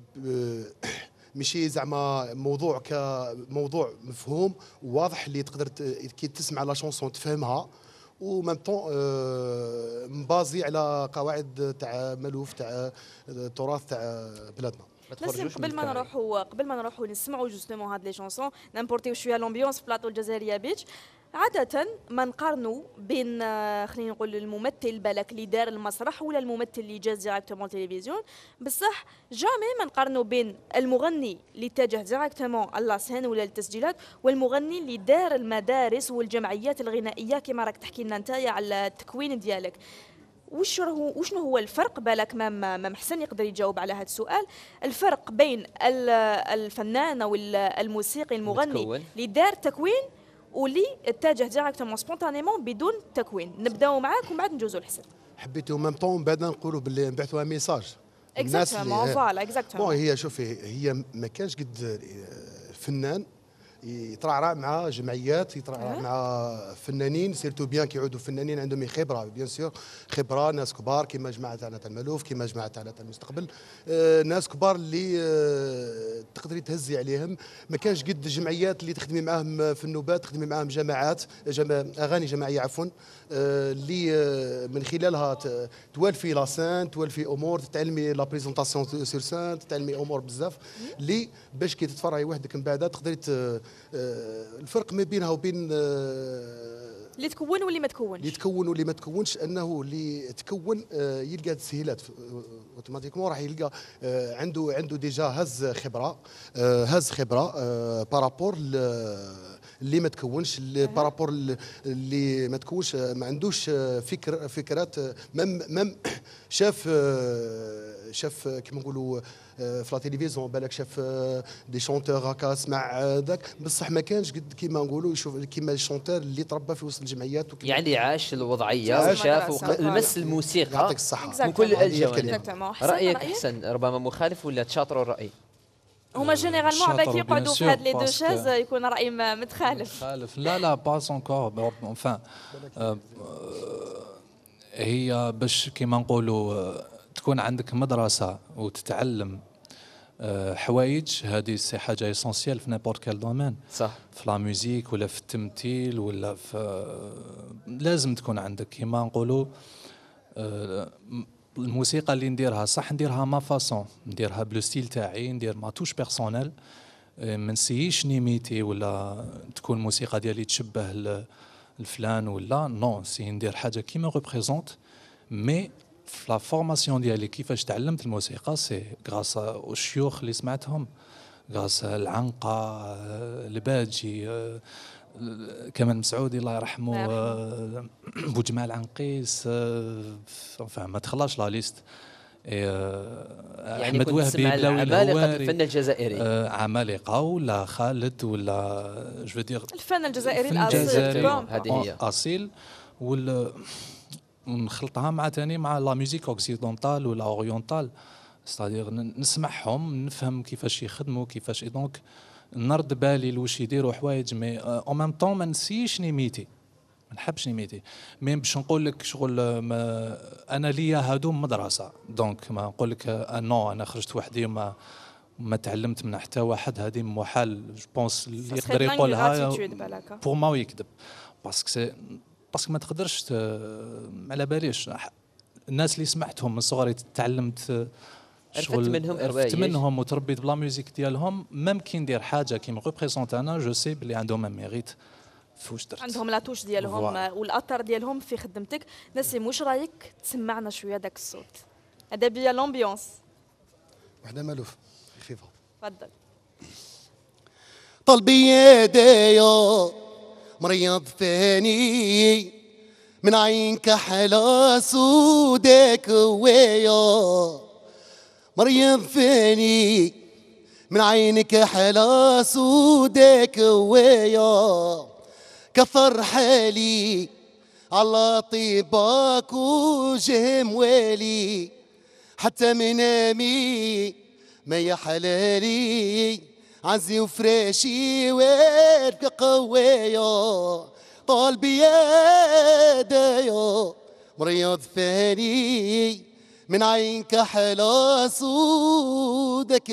ماشي زعما موضوع كموضوع مفهوم وواضح اللي تقدر كي تسمع لا شونسون تفهمها، ومام طون مبازي على قواعد تاع مالوف تاع التراث تاع بلادنا. لازم قبل ما نروحوا نسمعوا جوستومون هاد لي شونسون نامبورتيو شويه لومبيونس في بلاطو الجزائريه بيتش. عادة ما نقارنوا بين خلينا نقول الممثل بالك اللي دار المسرح ولا الممثل اللي جاز ديراكتومون تلفزيون، بصح جامي ما نقارنوا بين المغني اللي اتجه ديراكتومون على سين ولا التسجيلات والمغني اللي دار المدارس والجمعيات الغنائيه كما راك تحكي لنا نتايا على التكوين ديالك. وشنو هو الفرق بالك مام حسن يقدر يجاوب على هذا السؤال؟ الفرق بين الفنان او الموسيقي المغني اللي دار تكوين واللي اتجه ديراكتومون سبونتانيمون بدون تكوين. نبداو معاك ومن بعد ندوزو لحسن. حبيتو ميم طون بعدا نقولوا باللي نبعثوها ميساج اكزاكتومون. فوالا اكزاكتومون. هي شوفي هي ما كانش قد فنان يترعرع مع جمعيات، يترعرع مع فنانين، سيرتو بيان كيعودوا فنانين عندهم خبره بيان سور، خبره ناس كبار كيما جماعه تاعنا تاع المالوف، كيما جماعه تاعنا تاع المستقبل، ناس كبار اللي تقدري تهزي عليهم. ما كانش قد الجمعيات اللي تخدمي معاهم في النوبات، تخدمي معاهم جماعات اغاني جماعيه عفوا، اللي من خلالها توالفي لاسان، توالفي امور، تتعلمي لا بريزونطاسيون سور سان، تتعلمي امور بزاف اللي باش كي تتفرعي وحدك من بعد تقدري الفرق ما بينها وبين اللي تكون واللي ما تكونش، اللي تكون واللي ما تكونش، انه اللي تكون يلقى تسهيلات اوتوماتيكمون، راح يلقى عنده ديجا هز خبره بارابور اللي ما تكونش، بارابور اللي ما تكونش ما عندوش فكرات، مم شاف كيما نقولوا في لا تيليفزيون، بالك شاف دي شونتور هكا سمع ذاك، بصح ما كانش قد كيما نقولوا يشوف كيما الشونتور اللي تربى في وسط الجمعيات يعني عاش الوضعيه وشاف ولمس الموسيقى. يعطيك الصحه من كل الجوانب. رايك حسن ربما مخالف ولا تشاطروا الراي؟ هما جينيرالمون عباك يقعدوا في هاد لي دو شاز يكون راي متخالف. لا باس انكور انفان. هي باش كيما نقولوا تكون عندك مدرسه وتتعلم حوايج، هذه سي حاجه اسونسيال في نيبورت كال دومين، صح، في لا ميوزيك ولا في التمثيل ولا في لازم تكون عندك كيما نقولوا الموسيقى اللي نديرها صح، نديرها ما فاسون، نديرها بلو ستيل تاعي، ندير ما توش بيرسونيل، ما نسييش نيميتي ولا تكون الموسيقى ديالي تشبه الفلان ولا نو، سي ندير حاجه كيما ريبريزونت. مي في لا فورماسيون ديالي كيفاش تعلمت الموسيقى سي غراس الشيوخ اللي سمعتهم، غراس العنقه، الباجي، كمان مسعودي الله يرحمه، بوجمال عنقيس، ما تخلاش لا ليست، يعني احمد وهبي، بلاوي الهواري، الفن الجزائري، عمالقه ولا خالد ولا جو دير الفن الجزائري الاصيل، هذه هي اصيل، ونخلطها مع ثاني مع لا ميوزيك اوكسيدونتال ولا اورينتال، ستادير نسمعهم نفهم كيفاش يخدموا كيفاش، دونك نرد بالي لواش يديروا حوايج، مي او ميم طون ما نسيش نيميتي، ما نحبش نيميتي، مي باش نقول لك شغل انا ليا هادو مدرسه، دونك ما نقول لك نو انا خرجت وحدي ما تعلمت من حتى واحد، هذه محال جو بونس اللي يقدر يقولها بور ما ويكذب، باسكو ما تقدرش على باليش الناس اللي سمعتهم من صغري تعلمت عرفت منهم وتربيت بلا ميوزيك ديالهم، ميم كي ندير حاجه كي ريبريزونت انا جو سي بلي عندهم ميريت فوش درت، عندهم لا توش ديالهم والاثر ديالهم في خدمتك. نسيم واش رايك تسمعنا شويه داك الصوت هذا بيا لومبيونس وحده مالوف خفيفه؟ تفضل. طلبي يديا مريض ثاني من عينك حلا سودك ويا، مريض ثاني من عينك حلا سودك ويا، كثر حالي على طيبك وجه موالي، حتى منامي ما يا حلالي، عزي وفراشي وارك قوية، طال بيدايا مريض ثاني من عينك حلا سودك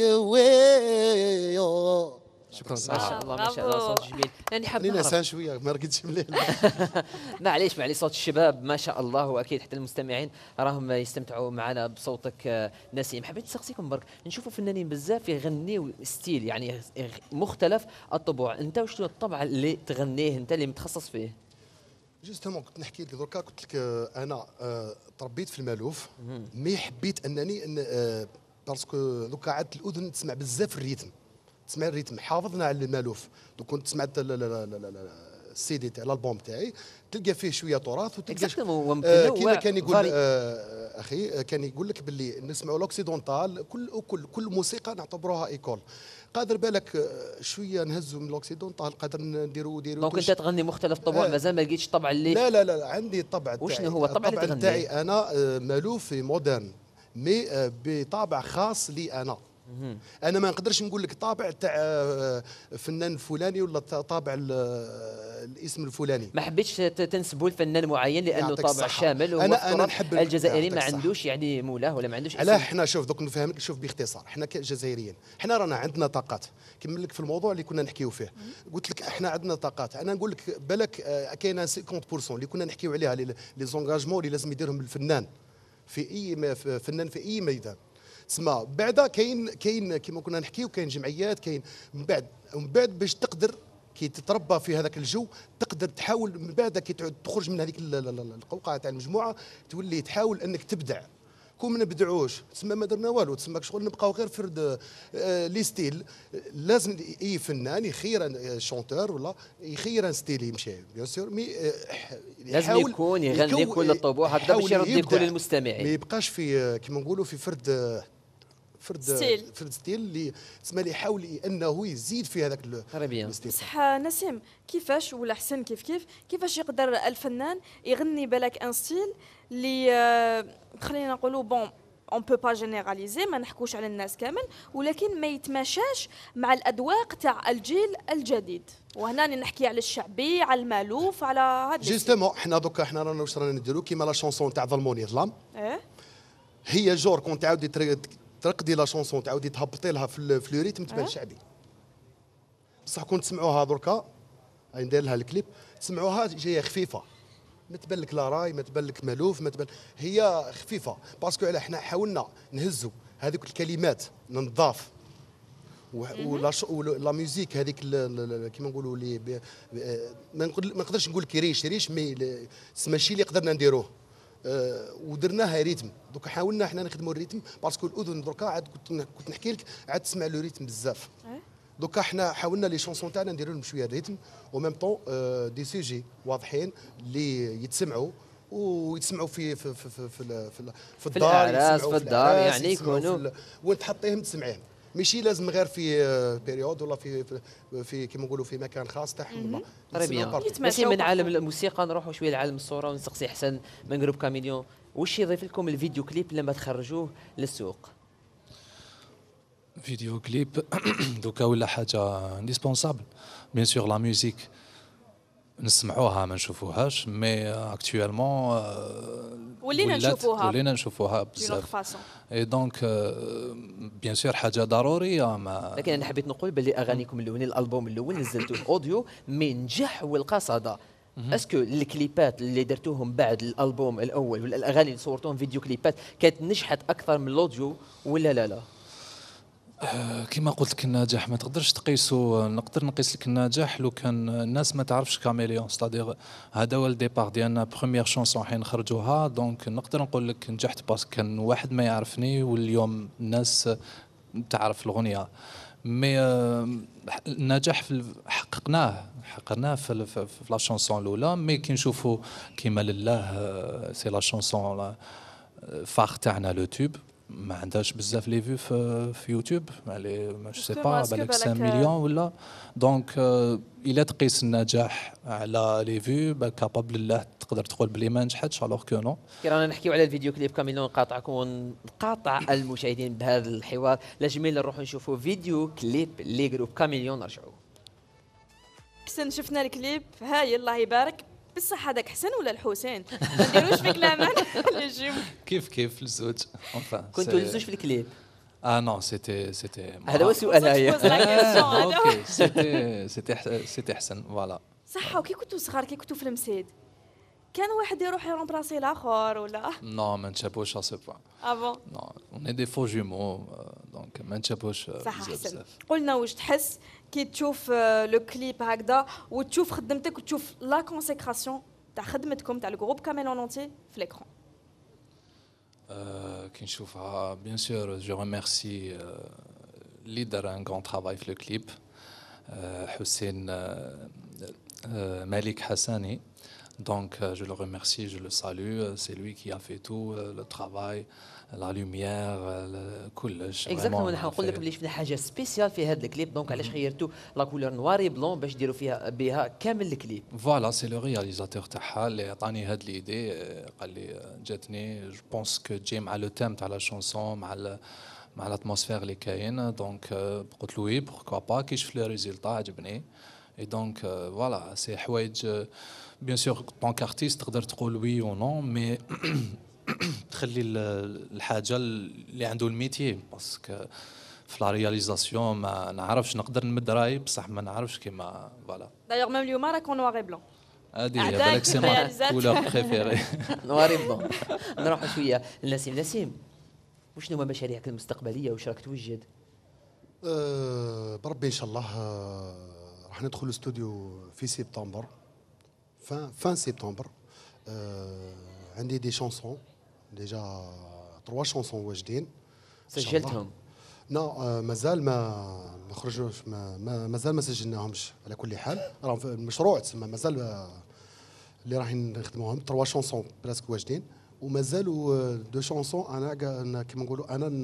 ويا. شكرا ما شاء الله ما شاء الله، صوت جميل. يعني حاب نعرف شويه ما رقدتش مليح. معليش صوت الشباب ما شاء الله، واكيد حتى المستمعين راهم يستمتعوا معنا بصوتك نسيم. حبيت نسقسيكم برك، نشوفوا فنانين بزاف يغنيوا ستيل يعني مختلف الطبوع، انت واش الطبع اللي تغنيه انت اللي متخصص فيه؟ جوستومون كنت نحكي لك دركا، قلت لك انا تربيت في المالوف، مي حبيت انني باسكو دوكا عادت الاذن تسمع بزاف الريتم، تسمع الريتم، حافظنا على المالوف. دوك كنت سمعت السي دي تاع الالبوم تاعي، تلقى فيه شويه تراث وتلقى كيما كان يقول اخي، كان يقول لك باللي نسمعوا الاوكسيدونتال، كل موسيقى نعتبروها ايكول، قادر بالك شويه نهزوا من الاوكسيدونتال، قادر نديروا دونك انت تغني مختلف طبوع، مازال ما لقيتش الطبع اللي لا عندي الطبع تاعي. وشنو هو الطبع اللي تغني؟ تاعي انا مالوف مودرن، مي بطابع خاص لي انا، انا ما نقدرش نقول لك طابع تاع فنان فلاني ولا طابع الاسم الفلاني. ما حبيتش تنسبوا لفنان معين لانه طابع شامل، انا نحب الجزائري ما عندوش يعني مولاه ولا ما عندوش لا احنا شوف دوك نفهمك، شوف باختصار، احنا كجزائريين احنا رانا عندنا طاقات. كمل لك في الموضوع اللي كنا نحكيو فيه، قلت لك احنا عندنا طاقات. انا نقول لك بالك كاينه 50% اللي كنا نحكيو عليها لي زونغاجمون اللي لازم يديرهم الفنان في اي فنان في اي ميدان. تسمى بعد كاين كيما كنا نحكيو، كاين جمعيات، كاين من بعد باش تقدر كي تتربى في هذاك الجو تقدر تحاول من بعد كي تخرج من هذيك القوقعه تاع المجموعه تولي تحاول انك تبدع. كون ما نبدعوش تسمى ما درنا والو، تسمى شغل نبقاو غير فرد لي ستيل. لازم اي فنان يخير شونتور ولا يخير ستيل يمشي بيان سور، مي لازم يكون يغني كل الطبوع هكذا باش يرضي كل المستمعين، ما يبقاش في كيما نقولوا في فرد ستيل اللي تسمى اللي يحاول انه يزيد في هذاك الستيل. بصح نسيم، كيفاش ولا حسن كيفاش يقدر الفنان يغني بالك ان ستيل اللي خلينا نقولوا بون اون بو با جينيراليزي، ما نحكوش على الناس كامل، ولكن ما يتماشاش مع الاذواق تاع الجيل الجديد. وهنا نحكي على الشعبي، على المالوف، على هذا جوستومون. حنا دوكا حنا رانا واش رانا نديرو كيما لا شونسون تاع ظلموني ظلام. هي جور كون تعاودي ترقدي لا شونسون تعاودي تهبطي لها في لو ريتم تبان شعبي. بصح كون تسمعوها دركا ندير لها الكليب تسمعوها جايه خفيفه، ما تبان لك لا راي، ما تبان لك مالوف، ما تبان، هي خفيفه باسكو على حنا حاولنا نهزوا هذوك الكلمات نضاف ولا ميوزيك هذيك كيما نقولوا لي ما نقدرش نقول ريش مي ماشي اللي قدرنا نديروه. ودرناها ريتم. دوك حاولنا حنا نخدموا الريتم باسكو الاذن دركا عاد كنت نحكي لك عاد تسمع لو ريتم بزاف. دوكا حنا حاولنا لي شونسون تاعنا نديروا لهم شويه الريتم وميم طون دي سوجي واضحين اللي يتسمعوا ويتسمعوا في الدار، في الدار يعني يكونوا وين تحطيهم تسمعيهم، ماشي لازم غير في بيريود ولا في كيما نقولوا في مكان خاص تاعهم. ماشي من عالم الموسيقى نروحوا شويه لعالم الصوره ونسقسي حسن من جروب كاميليون، واش يضيف لكم الفيديو كليب لما تخرجوه للسوق؟ فيديو كليب دوكا ولا حاجه انديسبونسابل. بيان سور لا ميوزيك نسمعوها ما نشوفوهاش، مي اكطوالمون ولينا نشوفوها بزاف. اي دونك بيان سور حاجه ضروريه. لكن انا حبيت نقول باللي اغانيكم الاولين الالبوم الاول نزلتوه اوديو مي نجح والقصد. اسكو الكليبات اللي درتوهم بعد الالبوم الاول ولا الاغاني اللي صورتوهم فيديو كليبات كانت نجحت اكثر من الاوديو ولا لا؟ كما قلت لك النجاح ما تقدرش تقيسو. نقدر نقيس لك النجاح لو كان الناس ما تعرفش كاميليون، ستادير هذا هو الديبار ديالنا، بروميير شونسون حين نخرجوها. دونك نقدر نقول لك نجحت باسكو كان واحد ما يعرفني واليوم الناس تعرف الاغنيه. مي النجاح حققناه في لا شونسون الاولى. مي كي نشوفوا كيما لله سي لا شونسون فاخ تاعنا لو توب ما عندهاش بزاف لي فيو في يوتيوب، ما سي با بالك 5 مليون ولا. دونك الا تقيس النجاح على لي فيو كابابل الله تقدر تقول بلي ما نجحتش الوغ كو نو. كي رانا نحكيو على الفيديو كليب كاميلون نقاطعكم ونقاطع المشاهدين بهذا الحوار. لا جميل نروحوا نشوفوا فيديو كليب لي جروب كاميليون نرجعوا. حسن شفنا الكليب هاي الله يبارك، بصح هذاك حسن ولا الحسين؟ ما نديروش فيك الامان. كيف الزوج. كنتوا الزوج في الكليب؟ نو سيتي هذا هو السؤال. اوكي سيتي حسن فوالا. صح. وكي كنتوا صغار كي كنتوا في المسيد كان واحد يروح يرومبلاسي الاخر ولا؟ نو ما نتشابوش سي با. بون نو اون دي فو جومو دونك ما نتشابوش. صح حسن. قلنا واش تحس كي تشوف لو كليب هكذا وتشوف خدمتك وتشوف لا كونسيكراسيون تاع خدمتكم تاع الجروب كاميلون اونتي في ليكرون؟ كي نشوفها بيان سور جو ريميرسي اللي دار ان غون ترافاي في لو كليب حسين مالك حساني. Donc je le remercie, je le salue, c'est lui qui a fait tout le travail, la lumière, كلش. اكزاكتومون نحن نقول لك بلي شفنا حاجه سبيسيال في هذا الكليب. دونك علاش خيرتوا لا كولور نواري بلون باش ديروا فيها بها كامل الكليب؟ فوالا سي لو رياليزاتور تاعها اللي عطاني هاد ليدي، قال لي جاتني جو بونس كو تجي مع لو تيم تاع لا شونسون مع الاتموسفير اللي كاين. دونك قلت له وي بوركوا با كي شفت لي ريزولتا عجبني. اي دونك فوالا سي حوايج بيان سور طونك ارتيست تقدر تقول وي او نون مي تخلي الحاجه اللي عنده الميتي باسكو في لا رياليزاسيون ما نعرفش نقدر نمد راي بصح ما نعرفش كيما فوالا. دايوغ ميم اليوم راك اون نوار اي بلون. هذه بالك سي ما كولور بريفيري نوار اي بلون. نروح شويه لنسيم. نسيم وشنو هما مشاريعك المستقبليه واش راك توجد؟ بربي ان شاء الله راح ندخل الاستوديو في سبتمبر فان سبتمبر. عندي دي شونسون ديجا 3 شونسون واجدين سجلتهم؟ لا مازال ما خرجوش مازال ما سجلناهمش. على كل حال راهم في المشروع تسمى مازال اللي راح نخدموهم 3 شونسون براسك واجدين ومازالوا 2 شونسون انا كيما نقولوا انا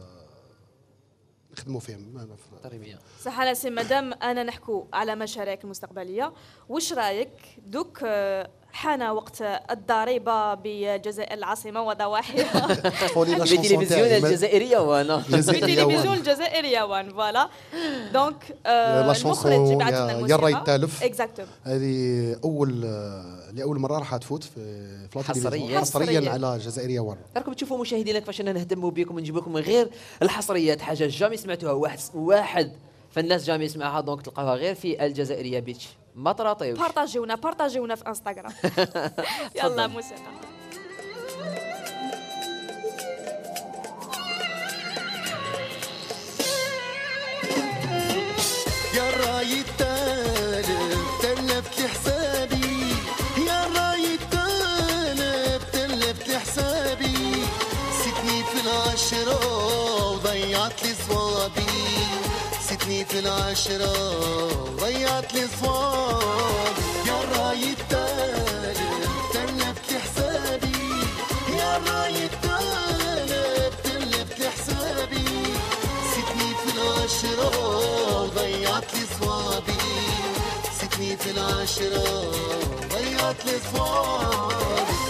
نخدموا فيهم. طيب صح نسيم مادام انا نحكوا على مشاريعك المستقبليه واش رايك دوك حان وقت الضريبه بالجزائر العاصمه وضواحيها بالتلفزيون الجزائريه وانا بالتلفزيون الجزائريه وان فوالا دونك لا شونسون بعث لنا الموسيقى يا راي التالف اكزاكتوم. هذه لاول مره راح تفوت في حصريا على الجزائريه وان. راكم تشوفوا مشاهدينا كيفاش انا نهتموا بكم ونجيب لكم غير الحصريات، حاجه جامي سمعتوها واحد فالناس جامي يسمعها، دونك تلقاوها غير في الجزائريه بيتش. ما تراطيوش، بارطاجيونا في انستغرام. يلا موسيقى. يا راي التالف تلفت لي حسابي، يا راي التالف تلفت لي حسابي، سيتني في العشرة وضيعت لي صوابي، سيتني في العشرة وضيعت لي صوابي. يا راي التالف تلفت لي حسابي، يا راي التالف تلفت لي حسابي، سيتني في العشرة ضيعت لي صوابي، سيتني في العشرة ضيعت لي صوابي.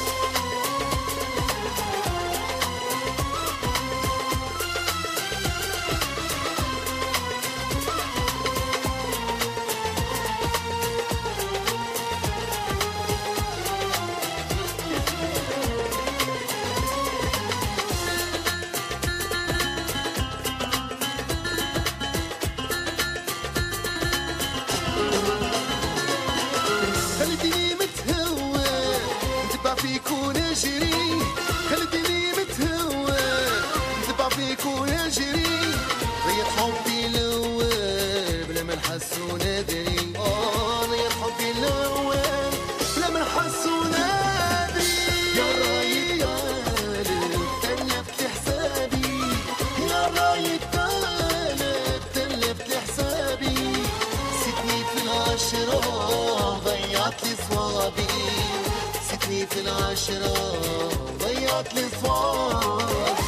خلتني متهوى نتبع فيك ونجري، خلتني متهوى نتبع فيك ونجري، ضيعت حبي الاول بلا ما نحس وندري، ضيعت حبي الاول بلا ما نحس وندري. يا راي التالف تلفت لي حسابي، يا راي التالف تلفت لي حسابي، سيتني في العشرة ضيعت لي صوابي، سيتني في العشرة ضيعت لي صوابي.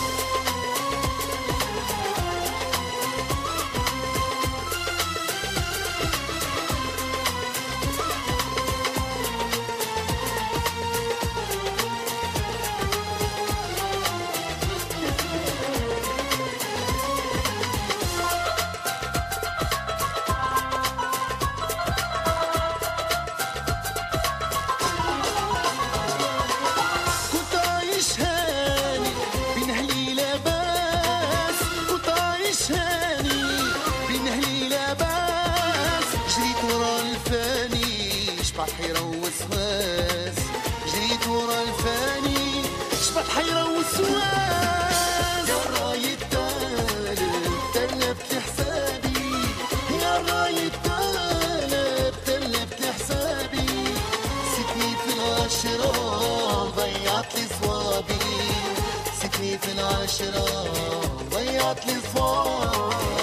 حيرة ووسواس، جريت ورا الفاني شبت حيرة ووسواس. يا راي التالف تلفت لي حسابي، يا راي التالف تلفت لي حسابي، سيتني في العشرة ضيعت لي صوابي، سيتني في العشرة ضيعت لي صوابي.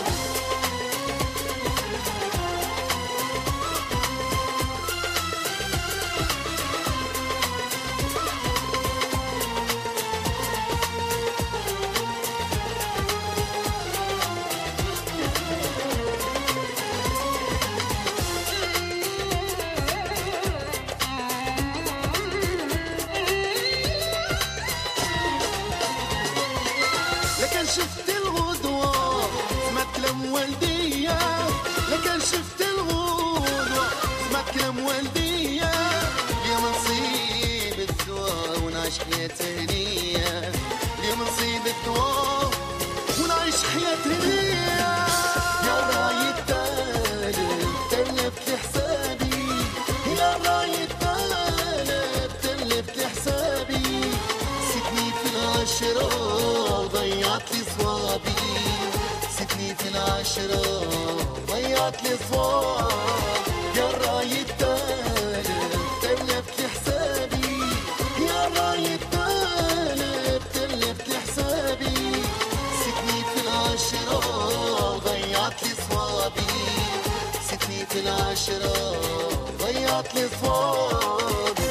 لكن شفت الغدوة العشرة ضيعت لي صوابي، ستني في العشرة ضيعت لي صواب. يا رايد تالف تلفت لي حسابي، يا رايد تالف تلفت لي حسابي، ستني في العشرة ضيعت لي صوابي، ستني في العشرة ضيعت لي صوابي.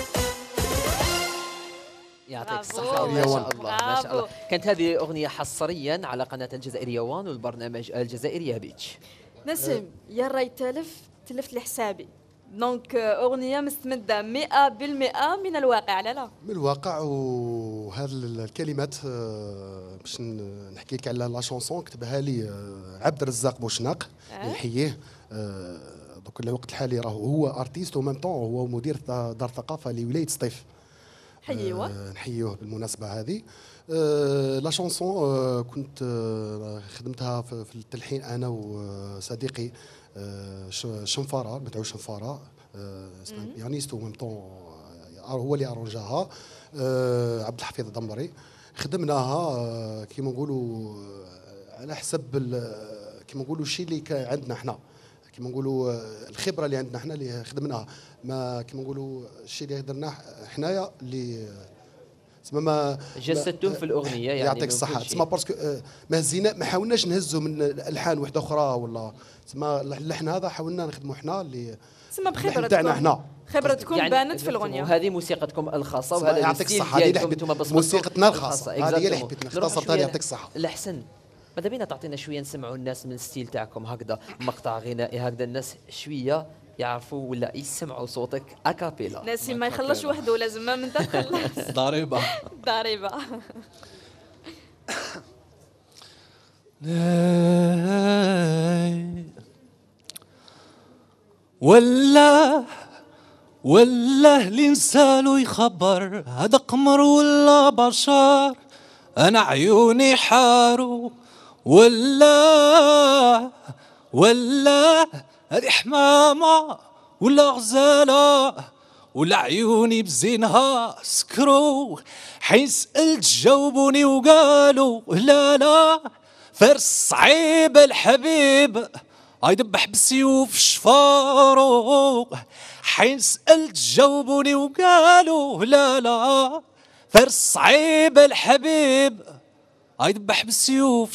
يعطيك الصحة ما شاء الله ما شاء الله. كانت هذه أغنية حصريا على قناة الجزائرية 1 والبرنامج الجزائرية بيتش. نسيم يا راي تلفت لي حسابي، دونك أغنية مستمدة 100% من الواقع. لا من الواقع. وهذه الكلمات باش نحكي لك على لا شونسون كتبها لي عبد الرزاق بوشناق نحييه. دوك الوقت الحالي راه هو ارتيست وميم طون هو مدير دار ثقافه لولايه سطيف. حيوه نحيوه بالمناسبه هذه. لا شونسون كنت خدمتها في التلحين انا وصديقي شنفاره مدعو شنفاره بيانيست وميم طون هو اللي ارونجاها. عبد الحفيظ الدمري. خدمناها كيما نقولوا على حسب كيما نقولوا الشيء اللي كان عندنا احنا، كيما نقولوا الخبره اللي عندنا احنا اللي خدمناها، ما كيما نقولوا الشيء اللي درناه حنايا اللي ما جسدتوه في الاغنيه. يعني يعطيك الصحه. تسمى باسكو ما هزينا ما حاولناش نهزوا من الالحان واحده اخرى ولا تسمى اللحن هذا حاولنا نخدموا احنا اللي تسمى بخبرتكم احنا خبرتكم يعني بانت في الاغنيه. وهذه موسيقتكم الخاصه وهذا يعطيك الصحه. هذه اللي حبيت موسيقتنا الخاصه، هذه هي اللي حبيت اختصرتها. يعطيك الصحه. الاحسن ماذا بينا تعطينا شويه نسمعوا الناس من الستيل تاعكم هكذا مقطع غنائي هكذا الناس شويه يعرفوا ولا يسمعوا صوتك اكابيلا. ناسي ما يخلص وحده لازم ما من تخلص. ضريبه ضريبه. ولا الانسان يخبر هذا قمر ولا بشر، انا عيوني حارو ولا هذه حمامة ولا غزالة ولا عيوني بزينها سكرو، حين سألت جاوبوني وقالوا لا فرس صعيب الحبيب يدبح بالسيوف شفارو، حين سألت جاوبوني وقالوا لا فرس صعيب الحبيب يدبح بالسيوف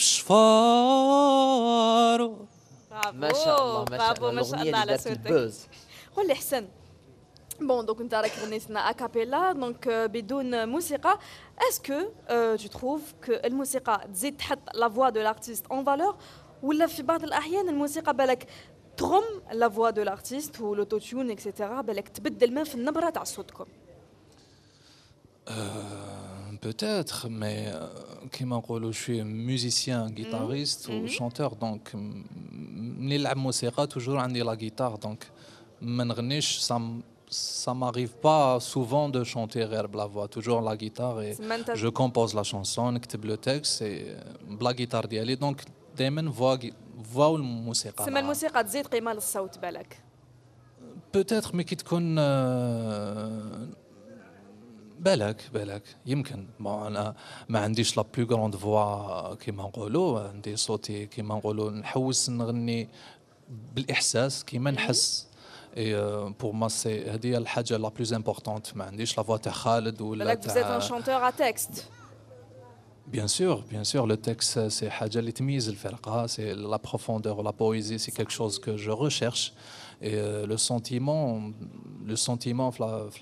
شفارو. ما شاء الله ما شاء الله. ما شاء الله على صوتك. قول لي حسن، بون دونك انت راك غنيتنا اكابيلا دونك بدون موسيقى، اسكو تو تروف كو الموسيقى تزيد تحط لا فوا دو لارتيست اون فالور، ولا في بعض الاحيان الموسيقى بالك تغم لا فوا دو لارتيست ولوتو تيون اكسيتيرا بالك تبدل ما في النبره تاع صوتكم؟ peut-être mais كيما نقولوا شويه ميوزيسيان غيتاريست وشونتور دونك ملي نلعب موسيقى توجور عندي لا غيتار دونك ما نغنيش ça m'arrive pas souvent de chanter غير بلا فوا toujours la guitare et je compose la chanson نكتب لو تكست بلا غيتار ديالي دونك دائما فوا والموسيقى. تسمى الموسيقى تزيد قيمه للصوت بالك peut-être مي كي تكون بالك يمكن انا ما عنديش لا بلو غروند فوا كيما نقولوا، عندي صوتي كيما نقولوا نحوس نغني بالاحساس كيما نحس. بور ما سي هذه الحاجه لا بلوز امبورطونت. ما عنديش لا فوا تاع خالد ولا تاع بالك بزاف شونتور ا تكست. Bien sûr, le texte c'est حاجة اللي تميز الفرقة, c'est la profondeur, la poésie, c'est quelque chose que je recherche et le sentiment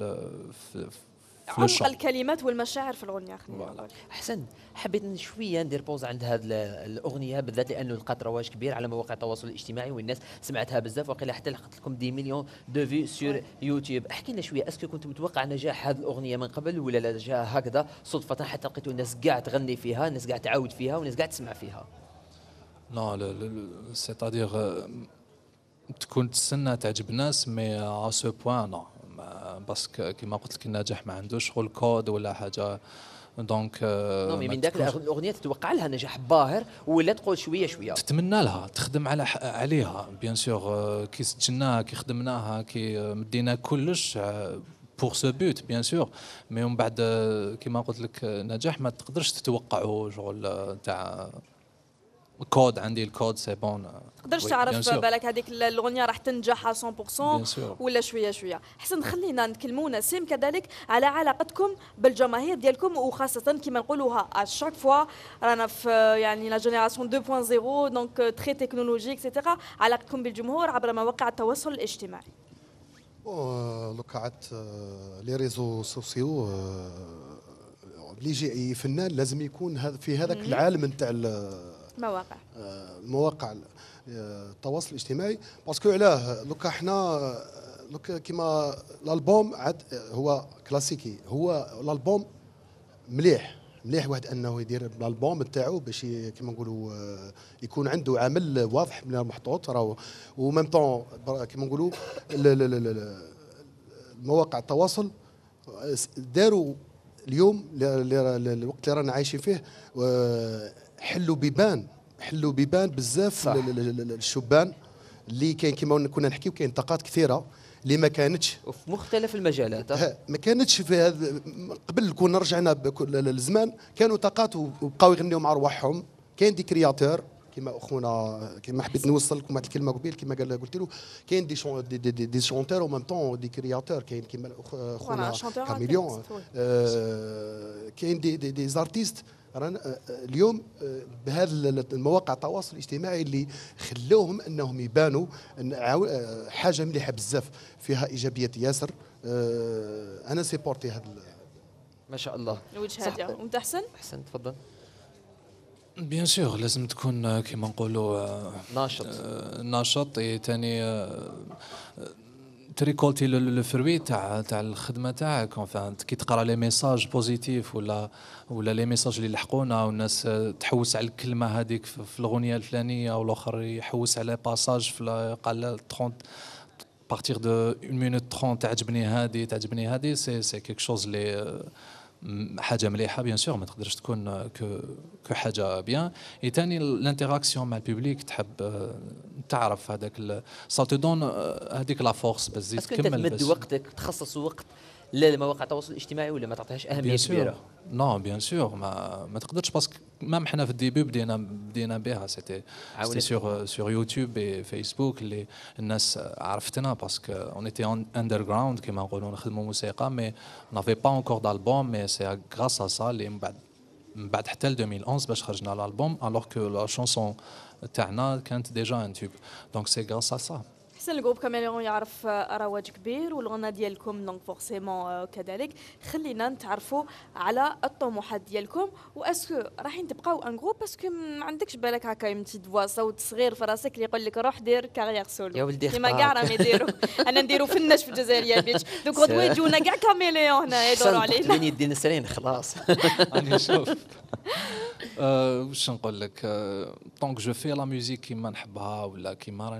في عمق الكلمات والمشاعر في الأغنية. أحسن حبيت شوية ندير بوز عند هذه الأغنية بالذات لأنه لقات رواج كبير على مواقع التواصل الاجتماعي والناس سمعتها بزاف وقيل حتى لحقت لكم 10 مليون دو في سور يوتيوب. احكي لنا شوية اسكو كنت متوقع نجاح هذه الأغنية من قبل ولا لا جاء هكذا صدفة حتى لقيتوا الناس قاعد تغني فيها، الناس قاعد تعاود فيها والناس قاعد تسمع فيها؟ نو سيتادير تكون تستنى تعجب الناس مي ا سو بوان نو باسكو كيما قلت لك النجاح ما عندوش شغل كود ولا حاجه دونك نو من ذاك الاغنيه تتوقع لها نجاح باهر ولا تقول شويه تتمنى لها تخدم عليها بيان سور كي سجلناها كي خدمناها كي مدينا كلش بور سو بوت بيان سور. مي ومن بعد كيما قلت لك نجاح ما تقدرش تتوقعه شغل تاع كود. عندي الكود سي بون. تقدرش تعرف بالك هذيك الاغنيه راح تنجح 100% ولا شويه شويه. حسن خلينا نتكلموا نسيم كذلك على علاقتكم بالجماهير ديالكم، وخاصه كما نقولوها اشاك فوا رانا في يعني لا جينيراسيون 2.0 دونك تري تكنولوجيك اكسيتيرا. علاقتكم بالجمهور عبر مواقع التواصل الاجتماعي. لوكاعات لي ريزو سوسيو اللي يجي فنان لازم يكون في هذاك العالم نتاع مواقع التواصل الاجتماعي. باسكو علاه لوكا حنا لوكا كيما الالبوم عاد هو كلاسيكي، هو الالبوم مليح واحد انه يدير الالبوم تاعو باش كيما نقولوا يكون عنده عمل واضح من المحطوط راهو. وميم طون كيما نقولوا مواقع التواصل داروا اليوم الوقت اللي رانا عايشين فيه حلوا بيبان بزاف الشبان اللي كاين كيما كنا نحكيو. كاين طاقات كثيره اللي ما كانتش وفي مختلف المجالات. ما كانتش في هذا قبل. كنا رجعنا للزمان كانوا طاقات وبقاو يغنيو مع رواحهم. كاين دي كرياتور كيما اخونا كيما حبيت نوصل لكم هذه الكلمه قبيل كيما قلت له. كاين دي شونتور ومام طون دي كرياتور. كاين كيما اخونا كاميليون. كاين دي زارتيست اليوم بهذا المواقع التواصل الاجتماعي اللي خلوهم انهم يبانوا حاجه مليحه بزاف فيها ايجابيات ياسر. انا سيبورتي هذا ما شاء الله. الوجه هذا. وانت حسن تفضل. بيان سور لازم تكون كيما نقولوا ناشط. ثاني تريكولتي لو فروي تاع الخدمه تاعك. كي تقرا لي ميساج بوزيتيف ولا لي ميساج اللي لحقونا والناس تحوس على الكلمه هذيك في الاغنيه الفلانيه والاخر يحوس على باساج قال 30 بارتير دو 1 مينوت 30 تعجبني هذه سي كيك شوز لي حاجه مليحه. بيان سور ما تقدرش تكون كو حاجه بيان. ثاني الانتراكسيون مع البوبليك تحب تعرف هذاك سالتو دون هذيك لا فورس باش تزيد تكمل. تمد وقتك تخصص وقت لمواقع التواصل الاجتماعي ولا ما تعطيهاش اهميه كبيره؟ نو بيان سور ما تقدرش باسكو مام حنا في الديبي بدينا بها سيتي سور يوتيوب وفيسبوك اللي الناس عرفتنا باسكو اون ايتي اندر جراوند كيما نقولوا نخدموا موسيقى مي نافي با انكور دالبوم. مي سي غراس ا سا اللي من بعد حتى ل 2011 باش خرجنا الالبوم الوغ كو لا شونسون تاعنا كانت ديجا ان توب دونك سي غراس ا سا. حسن الجروب كاميليون يعرف رواج كبير والغنى ديالكم دونك فورسيمون كذلك. خلينا نتعرفوا على الطموحات ديالكم واسكو رايحين تبقاو ان جروب باسكو ما عندكش بالك هكا يمتي دوا صوت صغير في راسك اللي يقول لك روح دير كارير سولو. يا ولدي كيما كاع راهم يديروا. انا نديروا فناش في الجزائريه بيتش دوك غدوه يجونا كاع كاميليون هنا يدوروا علينا. وين يدي نسرين خلاص. راني شوف واش نقول لك طونك جو في لا ميوزيك كيما نحبها ولا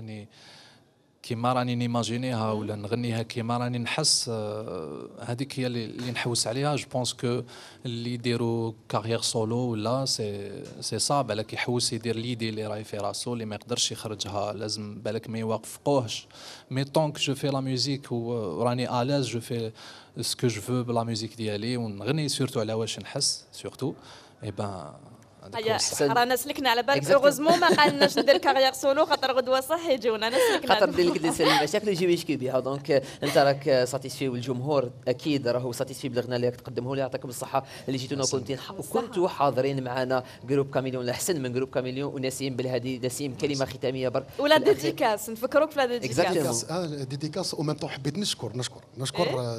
كيما راني نيماجينيها ولا نغنيها كيما راني نحس. هذيك هي اللي نحوس عليها. جو بونس كو اللي يديروا كارير سولو ولا سي صعب بالك يحوس يدير ليدي اللي راهي في راسو اللي ما يقدرش يخرجها لازم بالك ما يوافقوهش. مي طونك جو في لا ميوزيك وراني الاز جو في سكو جو فو بلا ميوزيك ديالي ونغني سورتو على واش نحس سورتو اي بان. رانا سلكنا على بالك اوغوزمون ما قالناش ندير كارير سولو خاطر غدوه صح يجونا. انا سلكنا خاطر دير لك دير المشاكل يجيو يشكي بها. دونك انت راك ساتيسفي والجمهور اكيد راهو ساتيسفي بالغناء اللي راك تقدمه لي. يعطيكم الصحه اللي جيتونا وكنتوا حاضرين معنا. جروب كاميليون احسن من جروب كاميليون ونسيم بالهدي. نسيم كلمه ختاميه برك ولا ديديكاس نفكروك في لا ديديكاس. ديديكاس ومام طون حبيت نشكر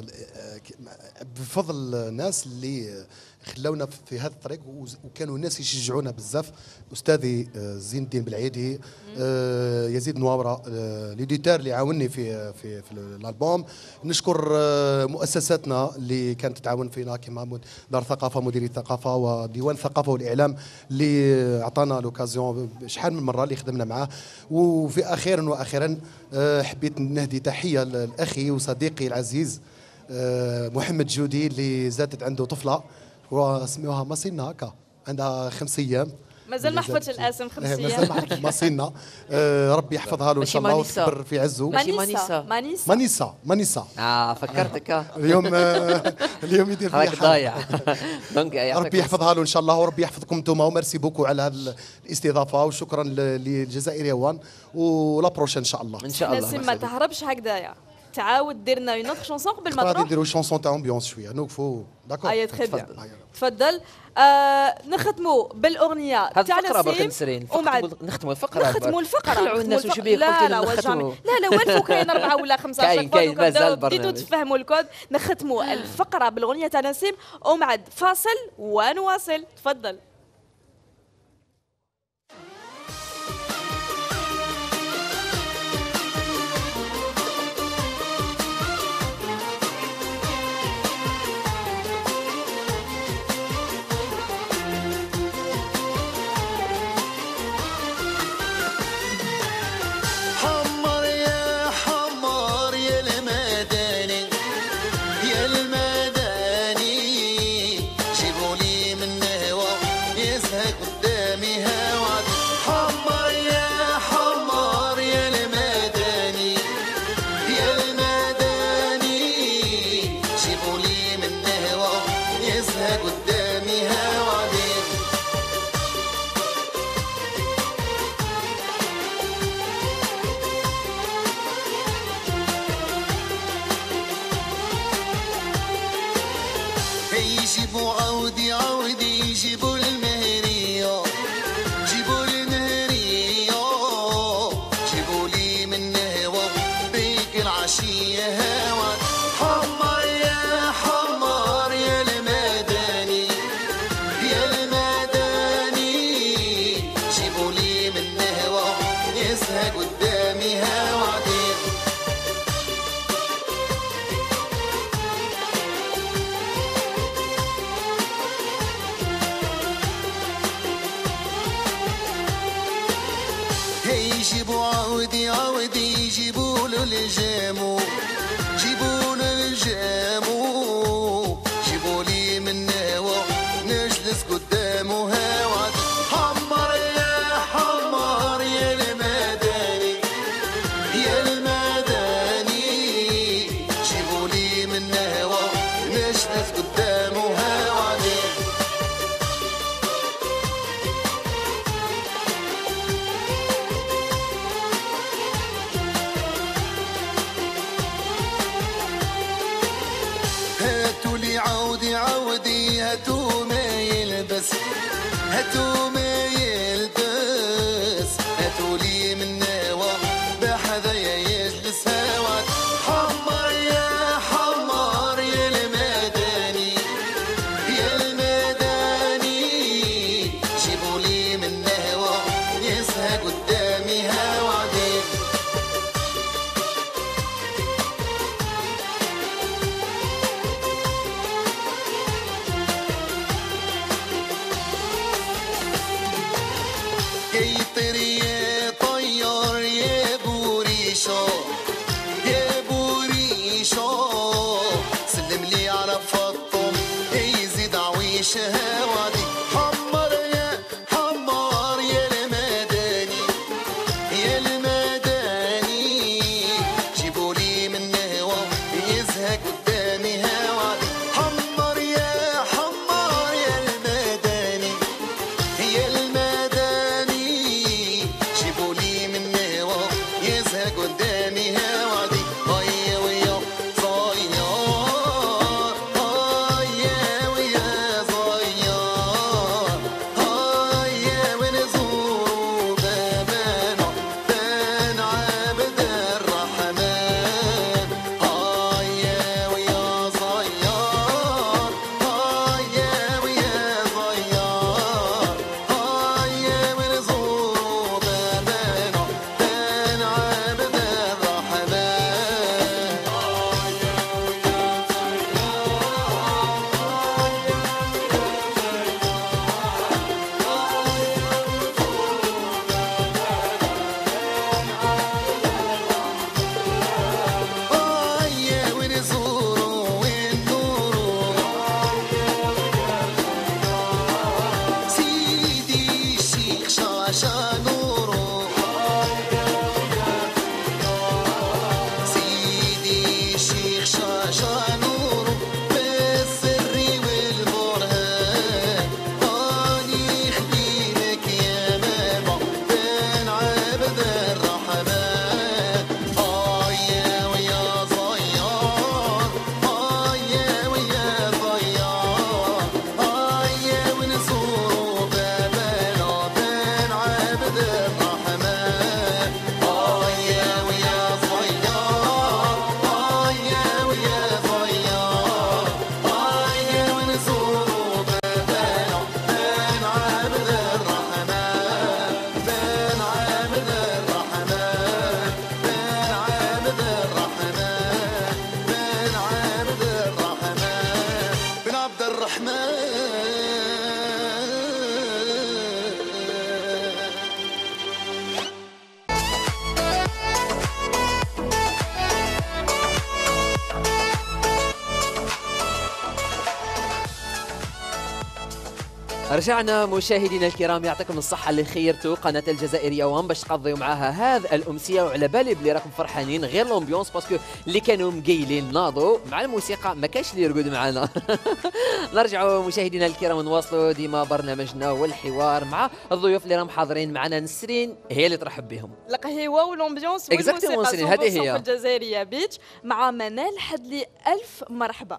بفضل الناس اللي خلونا في هذا الطريق وكانوا الناس يشجعونا بزاف. استاذي زين الدين بالعيدي، يزيد نواورة ليديتور اللي عاونني في الالبوم. نشكر مؤسساتنا اللي كانت تعاون فينا كما دار الثقافه مديريه الثقافه وديوان الثقافه والاعلام اللي اعطانا لوكازيون شحال من مره اللي خدمنا معاه. وفي اخيرا حبيت نهدي تحيه لاخي وصديقي العزيز محمد جودي اللي زادت عنده طفله وسميوها ماسينا هكا عندها 5 أيام مازال ما حفظتش الاسم 5 ايام. مازال ما حفظت ماسينا. ربي يحفظها له ان شاء الله وتكبر في عزه. ماشي مانيسا. فكرتك اليوم يدير فيها هاك ضايع. ربي يحفظها له ان شاء الله وربي يحفظكم انتم وميرسي بوكو على هذه الاستضافه وشكرا للجزائر يوان ولا بروش ان شاء الله. ان شاء الله. نسيم ما تهربش هكذايا، تعاود دير لنا اون اوتر شونسون قبل ما تروح. غادي نديرو شونسون تاع امبيونس شويه نوقفوا داكور. اي تخي بيان تفضل. نختموا بالاغنيه تاع نسيم نختموا الفقره خلعوا الناس وش بيه لا لا وين كاين 4 ولا 5 كاين مازال بديتوا تفهموا الكود. نختموا الفقره بالاغنيه تاع نسيم ومعد فاصل ونواصل. تفضل. الرحمن. رجعنا مشاهدينا الكرام، يعطيكم الصحة اللي خيرتوا قناة الجزائرية 1 باش تقضيوا معاها هذه الأمسية، وعلى بالي بلي راكم فرحانين غير لومبيونس باسكو اللي كانوا مقيلين ناضوا مع الموسيقى ما كانش اللي يرقد معنا. نرجعوا مشاهدينا الكرام نواصلوا ديما برنامجنا والحوار مع الضيوف اللي راهم حاضرين معنا. نسرين هي اللي ترحب بهم. القهوة والأمبيونس والموسيقى هذه هي الجزائرية بيتش مع منال حدلي. ألف مرحبا.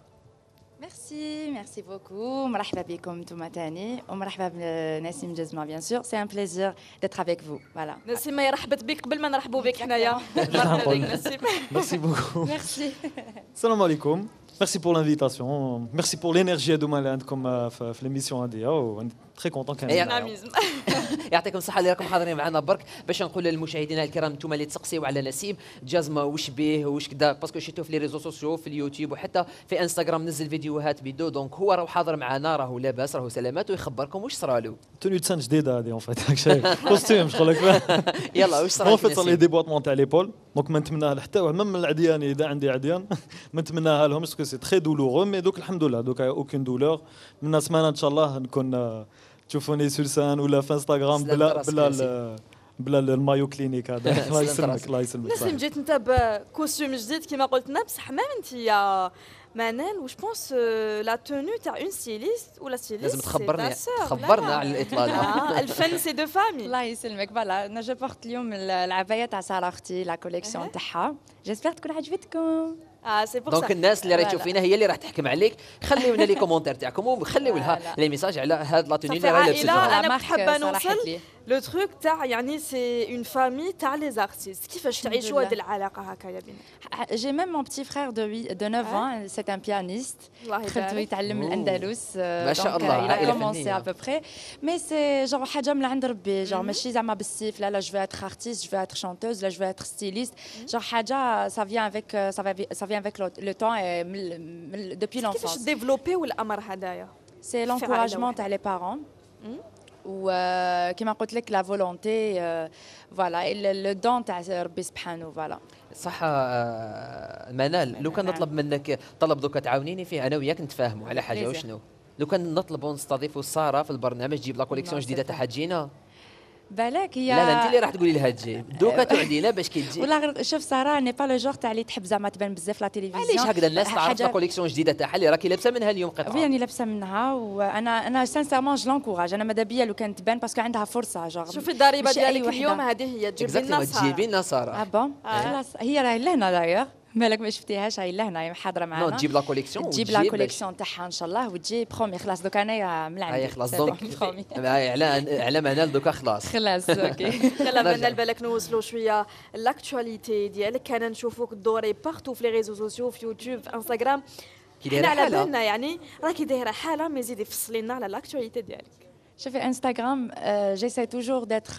Merci beaucoup. مرحبا بكم انتم تاني ومرحبا بنسيم جزمة bien sûr. C'est un plaisir d'être avec vous. Voilà. نسيم رحبت بك قبل ما نرحبوا بك حنايا. مرحبا بك نسيم. Merci beaucoup. Merci. Salam alaikum. Merci pour l'invitation. Merci pour l'énergie de Malin comme في l'émission Adia. On est très content quand même. يعطيكم الصحة اللي راكم حاضرين معنا برك باش نقول للمشاهدين الكرام انتم اللي تسقسيوا على نسيم جزمة واش بيه واش كذا باسكو شفتوه في لي ريزو سوسيو في اليوتيوب وحتى في انستغرام نزل فيديوهات فيديو دونك هو راهو حاضر معنا راهو لاباس راهو سلامات ويخبركم واش صرالو. توني تسان جديدة هذه اون فيت شايف كوستيم شغل لك. يلا واش صرا؟ اون فيت صار لي ديبواتمون تاع ليبول دونك ما نتمناها حتى ميم العديان اذا عندي عديان ما نتمناها لهم باسكو سي تري دولورو مي دوك الحمد لله دوك اوكين دولور من سمانه ان شاء الله نكون تشوفوني سلسان ولا في انستغرام بلا المايو كلينيك هذا. الله يسلمك الله يسلمك. نسيم جيت انت بكوستيم جديد كما قلت لنا بصح ما انت يا منال واش بونس لا تونو تاع اون ستيليست ولا ستيليست لازم تخبرنا على الاطلاله. الفن سي دو فامي. الله يسلمك. فوالا انا جو بورت اليوم العبايه تاع ساره اختي لا كوليكسيون تاعها جيسبر تكون عجبتكم. سي بور دونك الناس اللي راهي تشوفينا هي اللي راح تحكم عليك. خليو لنا لي كومونتير تاعكم وخليو لها لي ميساج على هاد لا توني اللي راهي لابسه. انا كنت حابه نوصل لو تروك تاع يعني سي اون فامي تاع لي زارتيست. كيفاش تعيشوا هذه العلاقه هكايا بينا؟ جي ميم مون بتي فرير دو 9 ans سي ان بيانيست دخلت يتعلم الاندلس ما شاء الله عائله فنيه ا بوبري مي سي جور حاجه من عند ربي جور ماشي زعما بالسيف لا جو في اتر ارتيست جو في اتر شانتوز لا جو في اتر ستيليست جور حاجه سا فيان افيك سا فيان افيك لو طون depuis l'enfance. كيفاش ديفلوبيو الامر هذايا؟ سي لونكوراجمون تاع لي بارون وكما قلت لك لا فولونتي فوالا لو دون تاع ربي سبحانه فوالا. صح. منال لو كان نطلب منك طلب دوكا تعاونيني فيه انا وياك نتفاهموا على حاجه وشنو؟ لو كان نطلبوا نستضيفوا ساره في البرنامج تجيب لا كوليكسيون جديده تاع تجينا بالك هي لا انت اللي راح تقولي لها تجي دوكا توعدينا باش كي تجي. والله شوف ساره ني با لو جور تاع اللي تحب زعما تبان بزاف لا تيليفزيون. علاش هكذا الناس تعرف لا كوليكسيون جديده تاعها اللي راكي لابسه منها اليوم قطعه؟ وي راني لابسه منها وانا سانسيرمون جو لونكوراج. انا ماذا بيا لو كانت تبان باسكو عندها فرصه جور. شوفي الضريبه ديالك اليوم هذه هي تجيبي لنا ساره. تجيبي لنا ساره. بون خلاص هي راهي لهنا دايوغ مالك ما شفتيهاش هاي لهنا حاضره معنا. نو تجيب لا كوليكسيون تجيب لا كوليكسيون تاعها ان شاء الله وتجي برومي خلاص دوك انايا من عندي. هاي خلاص دونك على منال دوكا خلاص اوكي. يلا منال بالك نوصلوا شويه لاكتواليتي ديالك. كان نشوفوك دوري بارتو في لي ريزو سوسيو في يوتيوب في انستغرام. حنا على بالنا يعني راكي دايره حاله مي زيدي فصلي لنا على لاكتواليتي ديالك. شوفي انستغرام جيساي توجور داتر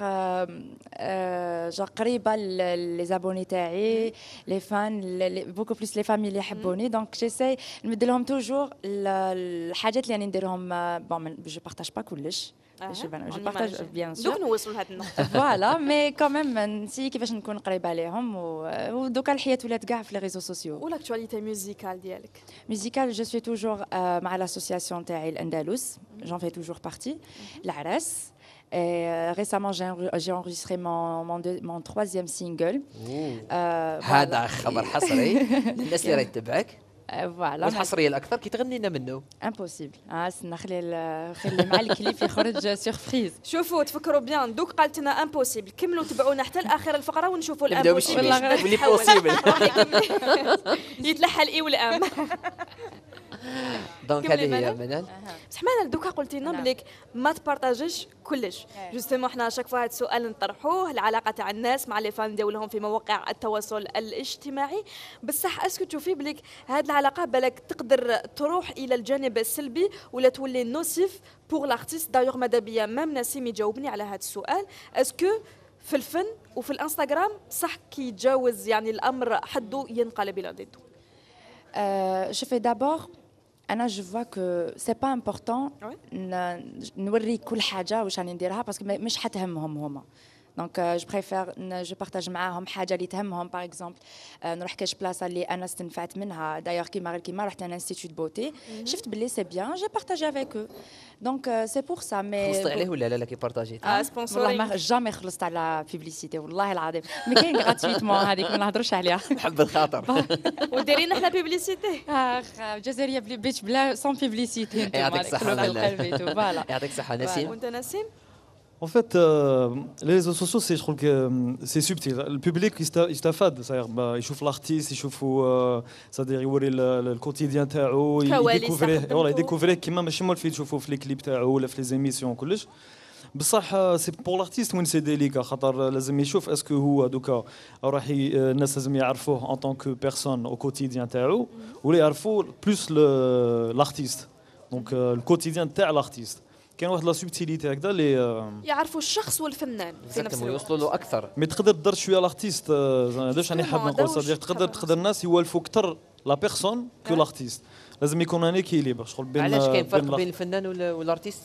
جور قريبه لي زابوني تاعي لي فان بوكو بلوس لي فامي اللي يحبوني دونك جيساي نمد لهم توجور الحاجات اللي راني نديرهم. بون جو بارطاج با كلش جو بارطاج بيان سور دوك نوصلوا لهاد النقطه فوالا مي كوميم نسي كيفاش نكون قريبه ليهم ودوكا الحياه ولات كاع في لي ريزو سوسيو. والاكtualité ميوزيكال ديالك؟ ميوزيكال جو سوي توجور مع لاسوسياسيون تاعي الاندلس j'en fais toujours partie العراس. Récemment j'ai enregistré mon troisième single. هذا خبر حصري للناس اللي راهي تتبعك. فوالا والحصريه الاكثر كي تغني لنا منه امبوسيبل. استنى خلي مع الكليب يخرج سيرفريز. شوفوا تفكروا بيان دوك قالت لنا امبوسيبل. كملوا تبعونا حتى لاخر الفقره ونشوفوا الامبوسيبل واللي بوسيبل يتلحى الاي والام. دونك هذه هي منال. بصح منال دوكا قلتي لنا بليك ما تبارطاجيش كلش. جوستومون حنا شاك فوا هذا السؤال نطرحوه العلاقه تاع الناس مع لي فان ديالهم في مواقع التواصل الاجتماعي. بصح اسكو تشوفي بليك هذه العلاقه بالك تقدر تروح الى الجانب السلبي ولا تولي نوسيف بور لارتيست؟ دايوغ ماذا بيا مام نسيم يجاوبني على هذا السؤال. اسكو في الفن وفي الانستغرام صح كي يتجاوز يعني الامر حده ينقلب الى ضده؟ شوفي دابور انا جو فوا كو سي با امبورطون نوري كل حاجه واش راني نديرها باسكو مش حتهمهم هما. دونك جو بريفير جو بارطاج معاهم حاجه اللي تهمهم. باغ اكزومبل نروح كاش بلاصه اللي انا استنفعت منها دايوغ كيما رحت انا انستيتوت بوتي شفت باللي سي بيان جي بارطاجي افيك او. دونك سي بور سا مي خلصتي عليه ولا لا كي بارطاجيت؟ والله ما جامي خلصت على بيبليسيتي والله العظيم. مي كاين غراتويتمون هذيك ما نهضروش عليها. حب الخاطر. وديرين احنا بيبليسيتي. الجزائريه بيتش بلا سون بيبليسيتي. يعطيك الصحه. يعطيك الصحه نسيم. وانت نسيم؟ En fait, les réseaux sociaux, je trouve que c'est subtil. Le public, il s'affade. C'est-à-dire, il chouffe l'artiste, il chouffe, c'est-à-dire, il voit le quotidien تاعو, il découvre كيما ماشي مول في تشوفوا في les clips تاعو ولا في les émissions كلش. بصح سي بور لارتيست وين سي ديليكا خاطر لازم يشوف اسكو هو دوكا راح الناس لازم يعرفوه ان طون كو بيرسون او كوتيديان تاعو ولا يعرفوا بلوس لارتيست. دونك الكوتيديان تاع لارتيست كاين واحد لا سوبتيليتي هكذا اللي يعرفوا الشخص والفنان في نفس الوقت يوصلوا له اكثر. مي تقدر تدر شويه لارتيست هذاش راني حاب نقول صديق تقدر الناس يوالفوا اكثر لا بيرسون كو لارتيست. لازم يكون ان اكيليبر شغل بين علاش كاين فرق بين الفنان والارتيست؟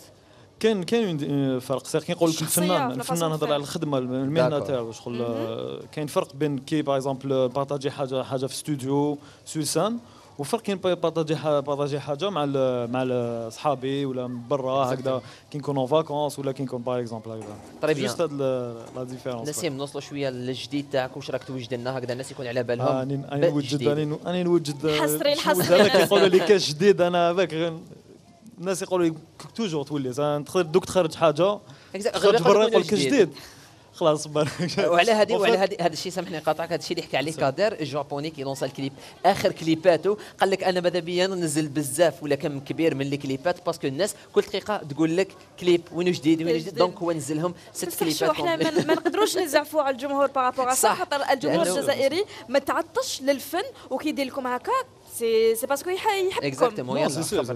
كاين فرق سير كي نقول لك الفنان هضر على الخدمه المهنه تاعو شغل كاين فرق بين كي باغ اكزومبل بارطاجي حاجه في استوديو سور سان وفرق كاين بارطاجي حاجه مع صحابي ولا برا هكذا كي نكون اون فاكونس ولا كي نكون باغ اكزومبل هكذا. طيب جوست هاد لا ديفيرونس. نسيم نوصلوا شويه للجديد تاعك واش راك توجد لنا هكذا الناس يكون على بالهم. اني نوجد حصري كيقولوا لي كاش جديد انا هذاك الناس يقولوا لي توجور تولي تقدر دوك تخرج حاجه تخرج برا يقول لك جديد خلاص وعلى هذا الشيء سامحني نقاطعك. هذا الشيء اللي يحكي عليه كادر الجابوني كي لونسا الكليب اخر كليباته قال لك انا ماذا بيا ننزل بزاف ولا كم كبير من الكليبات باسكو الناس كل دقيقه تقول لك كليب وين جديد دونك هو نزلهم 6 كليبات. احنا ما نقدروش نزعفوا على الجمهور بارابور خاطر الجمهور الجزائري ما تعطش للفن وكيدير لكم هكا سي باسكو يحبكم. اكزاكتومون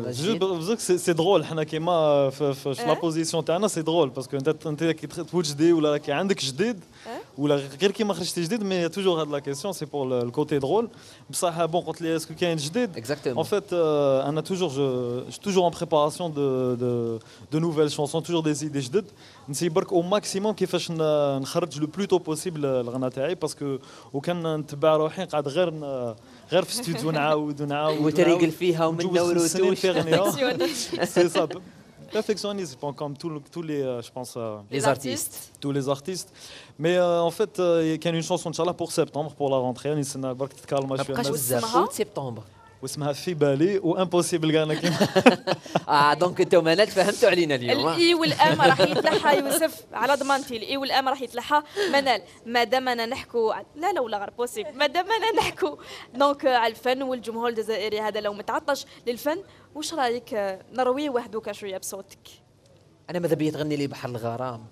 سي درول حنا كيما في لا بوزيسيون تاعنا سي درول باسكو انت كي توجدي ولا كي عندك جديد ولا غير كيما خرجتي جديد مي توجور هاد لا كيسيون سي بور الكوتي درول. بصح بون قلت لي اسكو كاين جديد ان فيت انا توجور ان بريباراسيون دو نوفيل شونسون توجور دي زيدي جدد نسي برك او ماكسيموم كيفاش نخرج لو بلوتو بوسيبل الغناء تاعي باسكو وكان نتبع روحي قاعد غير في استوديو نعاود وتريقل فيها ومن سي سا perfectionniste comme tous les je pense les artistes tous les artistes mais en fait كاين une chanson inchallah pour septembre pour la rentrée نستنى برك تتكالما شويه بزاف سبتمبر واسمها في بالي وامبوسيبل كاع كيما دونك انتم منال فهمتوا علينا اليوم. الاي والام راح يتلحى يوسف على ضمانتي. الاي والام راح يتلحى منال ما دام انا نحكوا لا ولا غير بوسيبل ما دام انا نحكوا دونك على الفن والجمهور الجزائري هذا لو متعطش للفن واش رايك نروي وحدوك شويه بصوتك؟ انا ماذا بيا تغني لي بحر الغرام.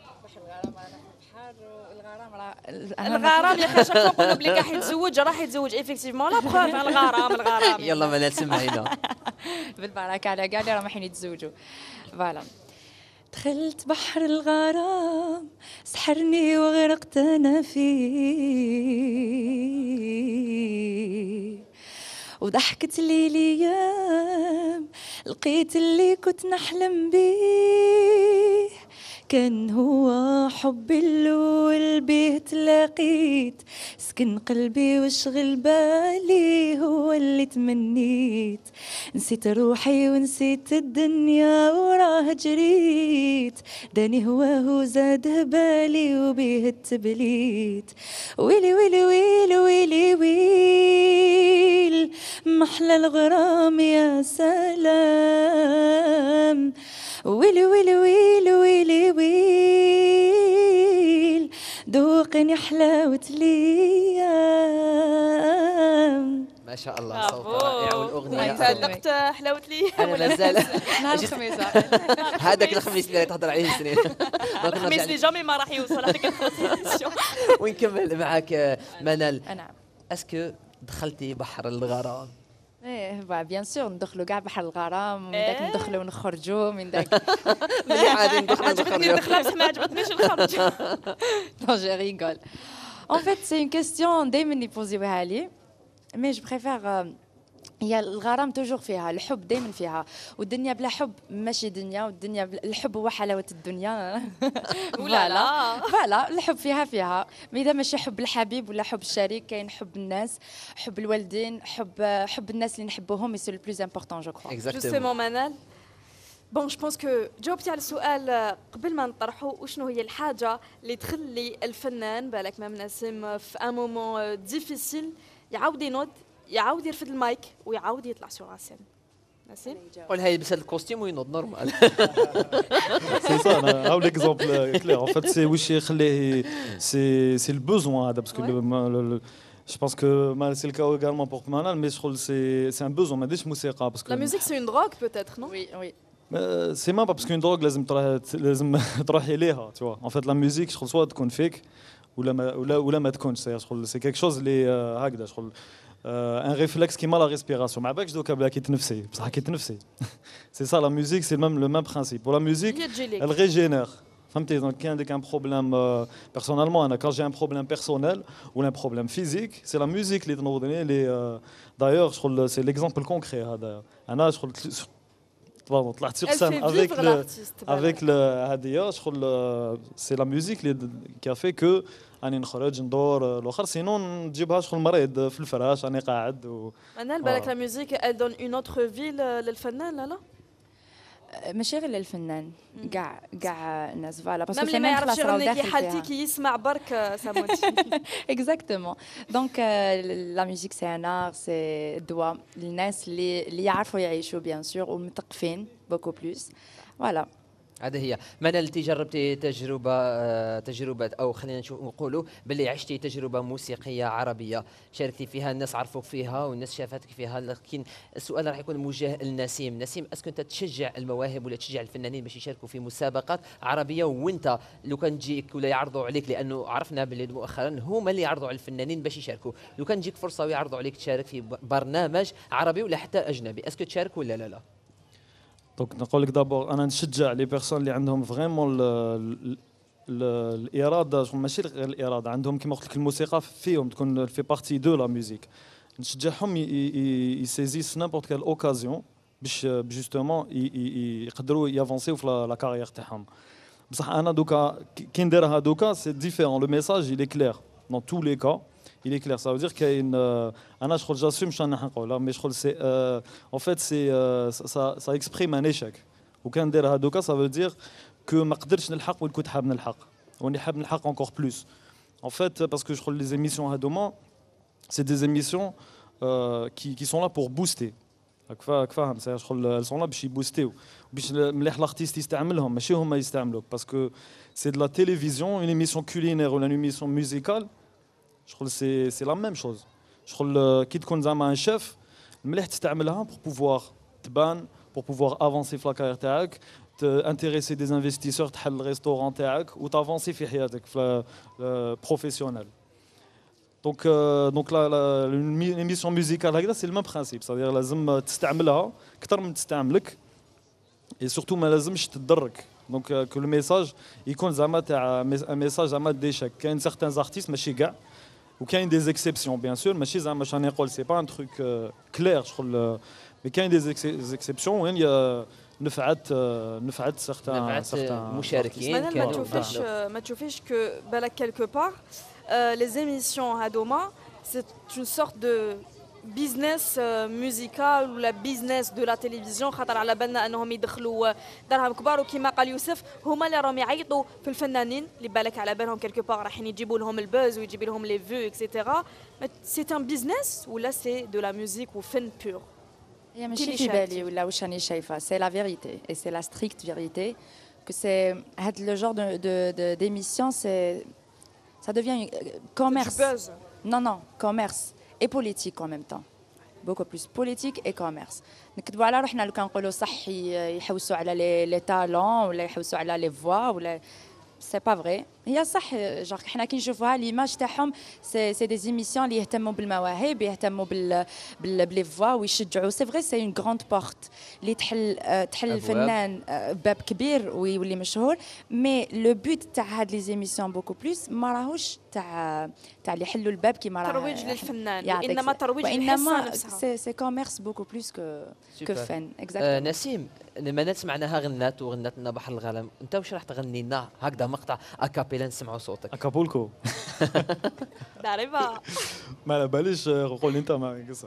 الغرام يا اخي شكون نقولوا بلي راح يتزوج ايفيكتيفمون لا بخوف الغرام يلا منال سمعينا. بالبركه على كاع اللي راهم رايحين يتزوجوا. فوالا دخلت بحر الغرام سحرني وغرقت انا فيه وضحكت لي الايام لقيت اللي كنت نحلم بيه كان هو حبي الاول بيه تلاقيت سكن قلبي وشغل بالي هو اللي تمنيت نسيت روحي ونسيت الدنيا وراه جريت داني هواه زاده بالي وبيه التبليت ويلي ويلي ويلي ويلي ويل محلى الغرام يا سلام ويلي ويلي ويلي ويلي ويل دوقني حلاوة الايام. ما شاء الله صوت رائع والاغنيه صدقت حلاوة لي انا مازال نهار الخميس هذاك الخميس اللي تهضر عليه السنين الخميس اللي جامي ما راح يوصل هذيك البوزيسيون. ونكمل معك منال. نعم اسكو دخلتي بحر الغرام؟ ايه بيان سور ندخلوا كاع بحر الغرام ومن داك ندخلوا ونخرجوا من داك عادي ندخلوا ندخلوا بس ما عجبتنيش نخرج. نو جي ريغول ان فيت سي اون كيستيون دائما يبوزيوها لي مي جو بريفير هي الغرام توجور فيها، الحب دائما فيها، والدنيا بلا حب ماشي دنيا، والدنيا الحب هو حلاوه الدنيا. فوالا الحب فيها ما اذا ماشي حب الحبيب ولا حب الشريك، كاين حب الناس، حب الوالدين، حب الناس اللي نحبوهم، سي لو بلوز امبورطون جو كخوا. جوستومون منال، بون جو بونس كو جاوبتي على السؤال قبل ما نطرحه، وشنو هي الحاجه اللي تخلي الفنان بالك مام نسيم في ان مومون ديفيسيل يعاود ينوض، يعاود يرفد المايك ويعاود يطلع سور سين؟ نسيم قول هاي يلبس الكوستيم وينوض نورمال. سي سا انا هاو ليكزومبل كلير. ان فات سي واش يخليه سي البوزوان هذا باسكو جو بونس كو سي الكاو également pour Manal, mais je trouve c'est un besoin ماديش موسيقى باسكو لا ميوزيك سي اون دروغ بوتيتر نو. وي سي ما باسكو اون دروغ لازم تروحي ليها تو ان فات. لا ميوزيك شغل سوا تكون فيك ولا ما تكونش. شغل سي كيك شوز اللي هكذا شغل ان ريفلكس كيما لا ريسبيراسيون. ما بالكش دوكا بلا كي تنفسي بصح كي تنفسي سي سا لا ميوزيك سي لو ميم برانسيب. ولا ميوزيك elle régénère. فهمتي دونك كاين عندك ان بروبليم بيرسونيلمون. انا كان جي ان بروبليم بيرسونيل ولا ان بروبليم فيزيك سي لا ميوزيك اللي تنوضني لي دايوغ شغل سي ليكزامبل كونكري هذا. انا شغل طلعت سيغ سان افيك هذه شغل سي لا ميوزيك اللي كافي كو راني نخرج ندور الاخر، سينون نجيبها شغل مريض في الفراش راني قاعد انا بالك لا ميوزيك ال دون اون اوتر في للفنان. لا ماشي غير للفنان، كاع الناس فوالا باسكو الفنان ما يعرفش يغني كي حالتي كي يسمع برك ساموتي. اكزاكتومون. دونك لا ميوزيك سي ان ار، سي دواء للناس اللي يعرفوا يعيشوا بيان سور ومثقفين بوكو بلوس. فوالا هذا هي. منال انت جربتي تجربه او خلينا نقولوا باللي عشتي تجربه موسيقيه عربيه شاركتي فيها، الناس عرفوك فيها والناس شافتك فيها، لكن السؤال راح يكون موجه لنسيم. نسيم اسكو انت تشجع المواهب ولا تشجع الفنانين باش يشاركوا في مسابقات عربيه؟ وانت لو كان تجيك ولا يعرضوا عليك، لانه عرفنا باللي مؤخرا هما اللي يعرضوا على الفنانين باش يشاركوا، لو كان تجيك فرصه ويعرضوا عليك تشارك في برنامج عربي ولا حتى اجنبي، اسكو تشارك ولا لا؟ دونك نقول لك دابور انا نشجع لي بيرسون اللي عندهم فريمون الاراده، ماشي غير الاراده، عندهم كيما قلت لك الموسيقى فيهم تكون في بارتي دو لا ميوزيك، نشجعهم يسيزيس نيمبورت كال اوكازيون باش جوستومون يقدروا يافونسيو في لا كارير تاعهم. بصح انا دوكا كي نديرها دوكا سي ديفيرون، لو ميساج il est clair dans tous les cas. Il est clair, ça veut dire qu'il y a une. Anna, je crois que j'assume, je suis mais je crois que c'est. En fait, ça exprime un échec. Ou quand on dit ça veut dire que ما قدرتش نلحق والكنت حاب نلحق وني حاب نلحق encore plus. En fait, parce que je crois que les émissions هذوما c'est des émissions qui sont là pour booster. فاهم سي شغل elles sont là باش يبوستيو باش مليح الارتيست يستعملهم ماشي هما يستعملوك باسكو c'est de la télévision, une émission culinaire ou une émission musicale. Je crois que c'est la même chose. Je crois que qui تكون زعما un chef مليح تستعملها pour pouvoir تبان, pour pouvoir avancer في la carrière تاعك, intéresser des investisseurs تحل الريستورون تاعك و t'avancer في حياتك في professionnel. Donc l'émission musicale هكذا c'est le même principe, c'est-à-dire لازم تستعملها اكثر من تستعملك et surtout ما لازمش تضرك. Donc que le message يكون زعما تاع un message زعما d'échec. كاين certains artistes ماشي كاع وكاين des exceptions bien sûr, ماشي زعما شاني نقول c'est pas un truc clair شغل, mais كاين des exceptions وين نفعت certains مشاركين. ما تشوفيش كو بالك quelque part les émissions هذوما c'est une sorte de بيزنس ميوزيكال ولا بيزنس دو لا تيليفزيون، خاطر على بالنا انهم يدخلوا دارهم كبار، وكما قال يوسف هما اللي راهم يعيطوا في الفنانين اللي بالك على بالهم كيلكو بار رايحين يجيبوا لهم البوز ويجيبوا لهم لي فيو اكسيتيرا. سي ان بيزنس ولا سي دو لا ميوزيك وفن بور؟ هي ماشي في بالي ولا واش راني شايفه، سي لا فيريتي اي سي لا ستريكت فيريتي كو سي هاد لو جور دو ديميسيون سي ça devient commerce. Non, commerce et politique en même temps. Beaucoup plus politique et commerce. نكتبوا على روحنا لو كنقولوا صح يحوسوا على لي تالون ولا يحوسوا على لي فوا ولا سي با فري. هي صح جونغ حنا كي نشوفوها ليماج تاعهم سي دي زيميسيون اللي يهتموا بالمواهب، يهتموا بلي فوا ويشجعوا. سي فري سي اون غروند بورت اللي تحل الفنان باب كبير ويولي مشهور. مي لو بوت تاع هاد لي زيميسيون بوكو بلوس ما راهوش تاع اللي يحلوا الباب كيما راه ترويج للفنان، وانما ترويج للحصه نفسها. سي كوميرس بوكو بلوس كو فن. نسيم، لما سمعناها غنات لنا بحر الغرام، انت واش راح تغني لنا هكذا مقطع اكابيلا نسمعوا صوتك؟ اكابولكو داريبا ما على باليش، قول انت ما قصه.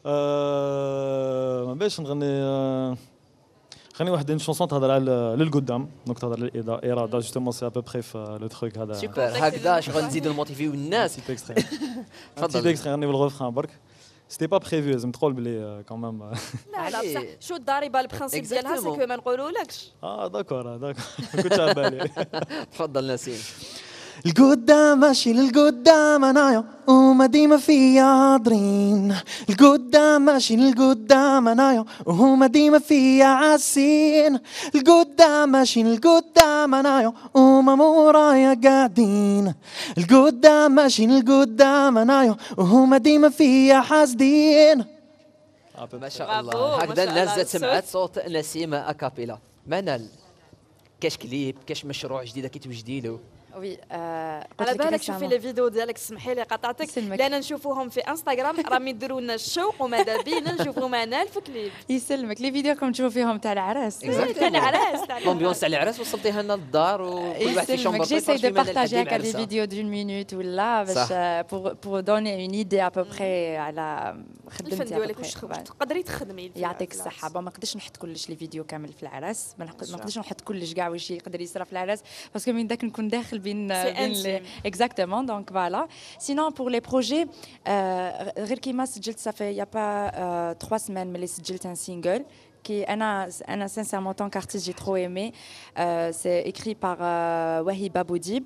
ما باش نغني واحد اون شونسون تهضر على للقدام، دونك تهضر على الاراده جوستومون سي ابوبري في لو تروك هذا. سوبر، هكذا شغل نزيدوا نموتيفيو الناس. تفضل اكستري نغني بالغوفران برك. سيتي با بريفي، لازم تقول بلي كمان. لا بصح شو الضاربه البرانسيب ديالها سي كو ما نقولولكش. داكور كنت على بالي. تفضل نسيم. القدام ماشي للقدام انايا وما ديما فيا ضرين، القدام ماشي للقدام انايا وهما ديما فيا عاسين، القدام ماشي للقدام انايا وما مورايا قاعدين، القدام ماشي للقدام انايا وهما ديما فيا حاسدين. ما شاء الله، هكذا الناس سمعت صوت نسيم اكابيلا. منال، كاش كليب، كاش مشروع جديد كيتوجدي له؟ وي على بالك شوفي لي فيديو ديالك، سمحي لي قطعتك، لان نشوفوهم في انستغرام راهم يديروا لنا الشوق وماذا بينا نشوفوا منال في كليب. يسلمك لي فيديو راكم تشوفوا فيهم تاع العراس. تاع العراس، الامبيونس تاع العراس وصلتيها لنا للدار وكل واحد في شومبر. جيساي دو بارطاجي هكا دي فيديو دون مينوت ولا باش بور دوني اون ايدي ابوبري على خدمتي. الفن ديالك واش تقدري تخدمي. يعطيك الصحه. ما نقدرش نحط كلش لي فيديو كامل في العراس، ما نقدرش نحط كلش كاع واش يقدر يصرا في العراس باسكو من داك نكون داخل بين exactement. Donc voilà. Sinon pour les projets, غير كيما سجلت صافي يا با 3 semaines ملي سجلت un single qui انا sincèrement tant qu'artiste j'ai trop aimé. C'est écrit par Wahiba Boudib,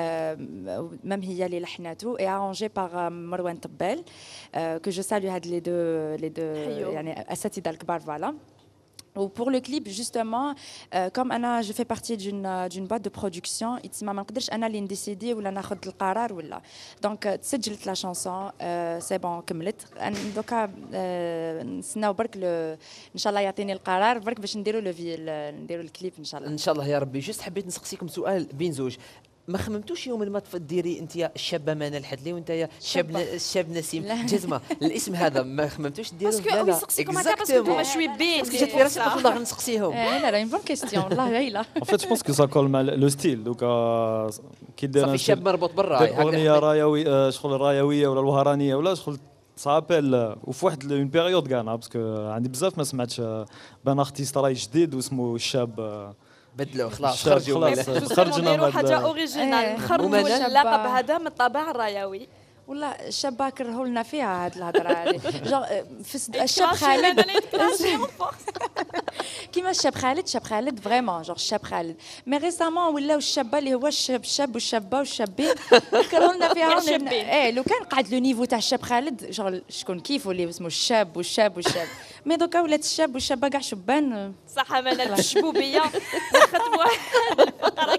même هي اللي لحناته et arrangé par Marwan Tabbel, que je salue هاد les deux يعني اساتذه الكبار. Voilà. Ou pour le clip justement, comme je fais partie d'une boîte de production, ما نقدرش انا اللي نديسيدي ولا ناخذ القرار ولا. دونك تسجلت لا شانسون سي بون كملت. دوكا نستناو برك ان شاء الله يعطيني القرار برك باش نديروا الكليب ان شاء الله. ان شاء الله يا ربي. جست حبيت نسقسيكم سؤال بين زوج. ما خممتوش يوم ما تديري انت الشابه منال حدلي وانت الشاب نسيم جزمه الاسم هذا، ما خممتوش ديروا؟ باسكو هو يسقسيكم هكا باسكو شويبين، باسكو جات في راسي قلت والله غنسقسيهم. لا لا بون كيستيون والله هايله. ان فيت جو بونس كو سا كول مع لو ستيل. دوكا كي دير صافي الشاب مربوط بالراي، اغنيه رايوي شغل الرايويه ولا الوهرانيه ولا شغل صابيل. وفي واحد اون بيريود كاع باسكو عندي بزاف ما سمعتش بان ارتيست راي جديد واسمه الشاب بدلوا خلاص خرجنا من حاجه اوريجينال، نخرجوا اللقب هذا من الطابع الرايوي. والله الشاب كرهوا لنا فيها هاد الهضره هذه. في الشاب خالد كيما الشاب خالد فريمون جور الشاب خالد. مي ريسامون ولاو الشابه اللي هو الشاب والشابه والشابين كرهوا لنا فيها. لو كان قعد لو نيفو تاع الشاب خالد شغل شكون كيفو اللي اسمه الشاب والشاب مي دوكا ولات الشاب والشابه كاع شبان. صح مانا الشبوبيه نختموا فقره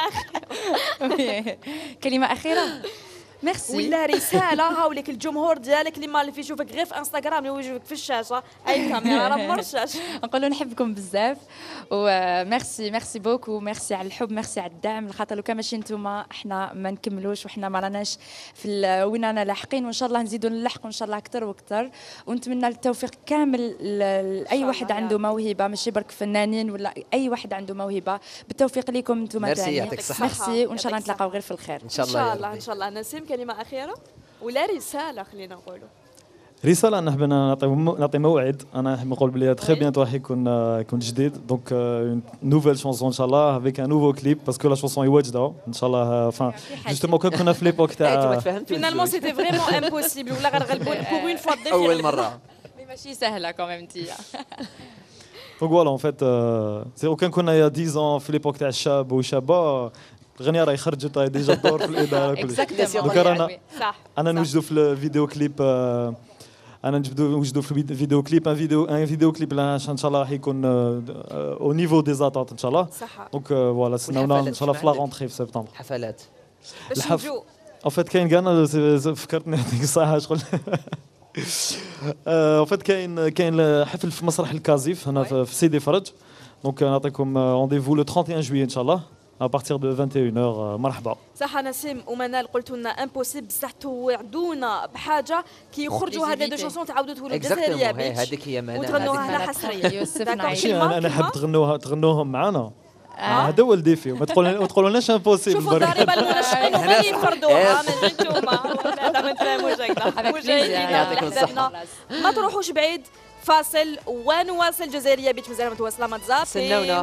كلمه اخيره. ميرسي. ولا رساله هاوليك الجمهور ديالك اللي ما اللي يشوفك غير في انستغرام اللي يشوفك في الشاشه اي كاميرا راه مر الشاشه. نقولوا نحبكم بزاف وميرسي بوكو. ميرسي على الحب، ميرسي على الدعم. خاطر لو كان ماشي نتوما احنا ما نكملوش وحنا ما راناش في وين رانا لاحقين. وان شاء الله نزيدوا نلحقوا ان شاء الله اكثر واكثر. ونتمنى التوفيق كامل لاي واحد عنده موهبه، ماشي برك فنانين ولا اي واحد عنده موهبه. بالتوفيق لكم انتم ثاني. يعطيك الصحه. ميرسي وان شاء الله نتلاقاو غير في الخير ان شاء الله. نسيم كلمه اخيره ولا رساله خلينا نقولوا؟ رساله نحب نعطي موعد. انا نحب نقول بلي تري بيانتو راح يكون جديد. دونك نوفيل شونسون ان شاء الله افيك ان نوفو كليب باسكو لا شونسون يواجدها ان شاء الله. فان جوستومون كنا في ليبوك تاع فينالمون سيتي فريمون امبوسيبل ولا غنغلبوا بور اون فوا ضيف اول مره. ماشي سهله كوميم تيا. دونك فوالا اون فيت سي كان كنا يا 10 في ليبوك تاع الشاب والشابه الغنية راهي خرجت راهي ديجا الدور في الإذاعة كلش. اكزاكتومون. دوكا انا نوجدوا في الفيديو كليب انا نوجدوا في الفيديو كليب ان فيديو كليب ان شاء الله راح يكون او نيفو دي زاتات ان شاء الله. صح. دونك فوالا استناونا ان شاء الله في لا رونتري في سبتمبر. حفلات باش نجو ان فيت كاين كاع انا فكرتني هذيك الصراحه شغل ان فيت كاين حفل في مسرح الكازيف هنا في سيدي فرج. دونك نعطيكم رونديفو لو 31 جويي ان شاء الله à partir de 21h. مرحبا. صح نسيم ومنال قلتوا لنا امبوسيبل بصح توعدونا بحاجه كي يخرجوا هذا دو شونسون تعاودوا تقولوا الجزائريه هذيك هي منال وتغنوها لنا حصريا. انا حاب تغنوهم معنا. هذا هو الديفي وما تقولوناش امبوسيبل. شوفوا الضريبه الاولى هما يفرضوها من انتوما هذا متفاهموش هكذا. مشاهدينا ما تروحوش بعيد فاصل ونواصل جزائريه بيت مازال متواصله ما تزابطيش. استنونا.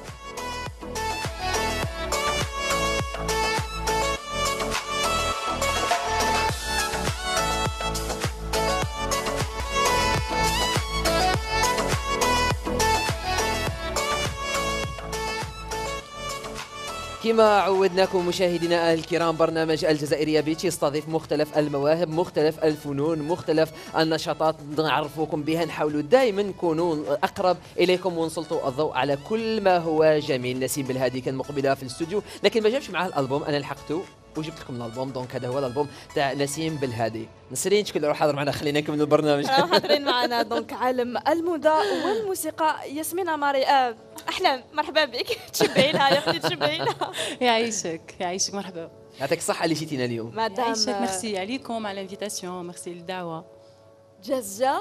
كما عودناكم مشاهدينا الكرام، برنامج الجزائرية بيتش يستضيف مختلف المواهب، مختلف الفنون، مختلف النشاطات نعرفوكم بها، نحاولوا دائما نكونوا أقرب إليكم ونسلطوا الضوء على كل ما هو جميل. نسيم بالهادي كان مقبلها في الاستوديو لكن ما جابش معاه الألبوم، أنا لحقته وجبت لكم الالبوم. دونك هذا هو الالبوم تاع نسيم بالهادي. نسرين شكون راح حاضر معنا، خلينا نكمل البرنامج. حاضرين معنا دونك عالم الموضة والموسيقى ياسمين عماري. احلام مرحبا بك. تشبهي لها يا اختي تشبهي لها. يعيشك مرحبا. يعطيك الصحة اللي جيتينا اليوم. يعيشك ميرسي عليكم على الانفيتاسيون، ميرسي للدعوة. جزة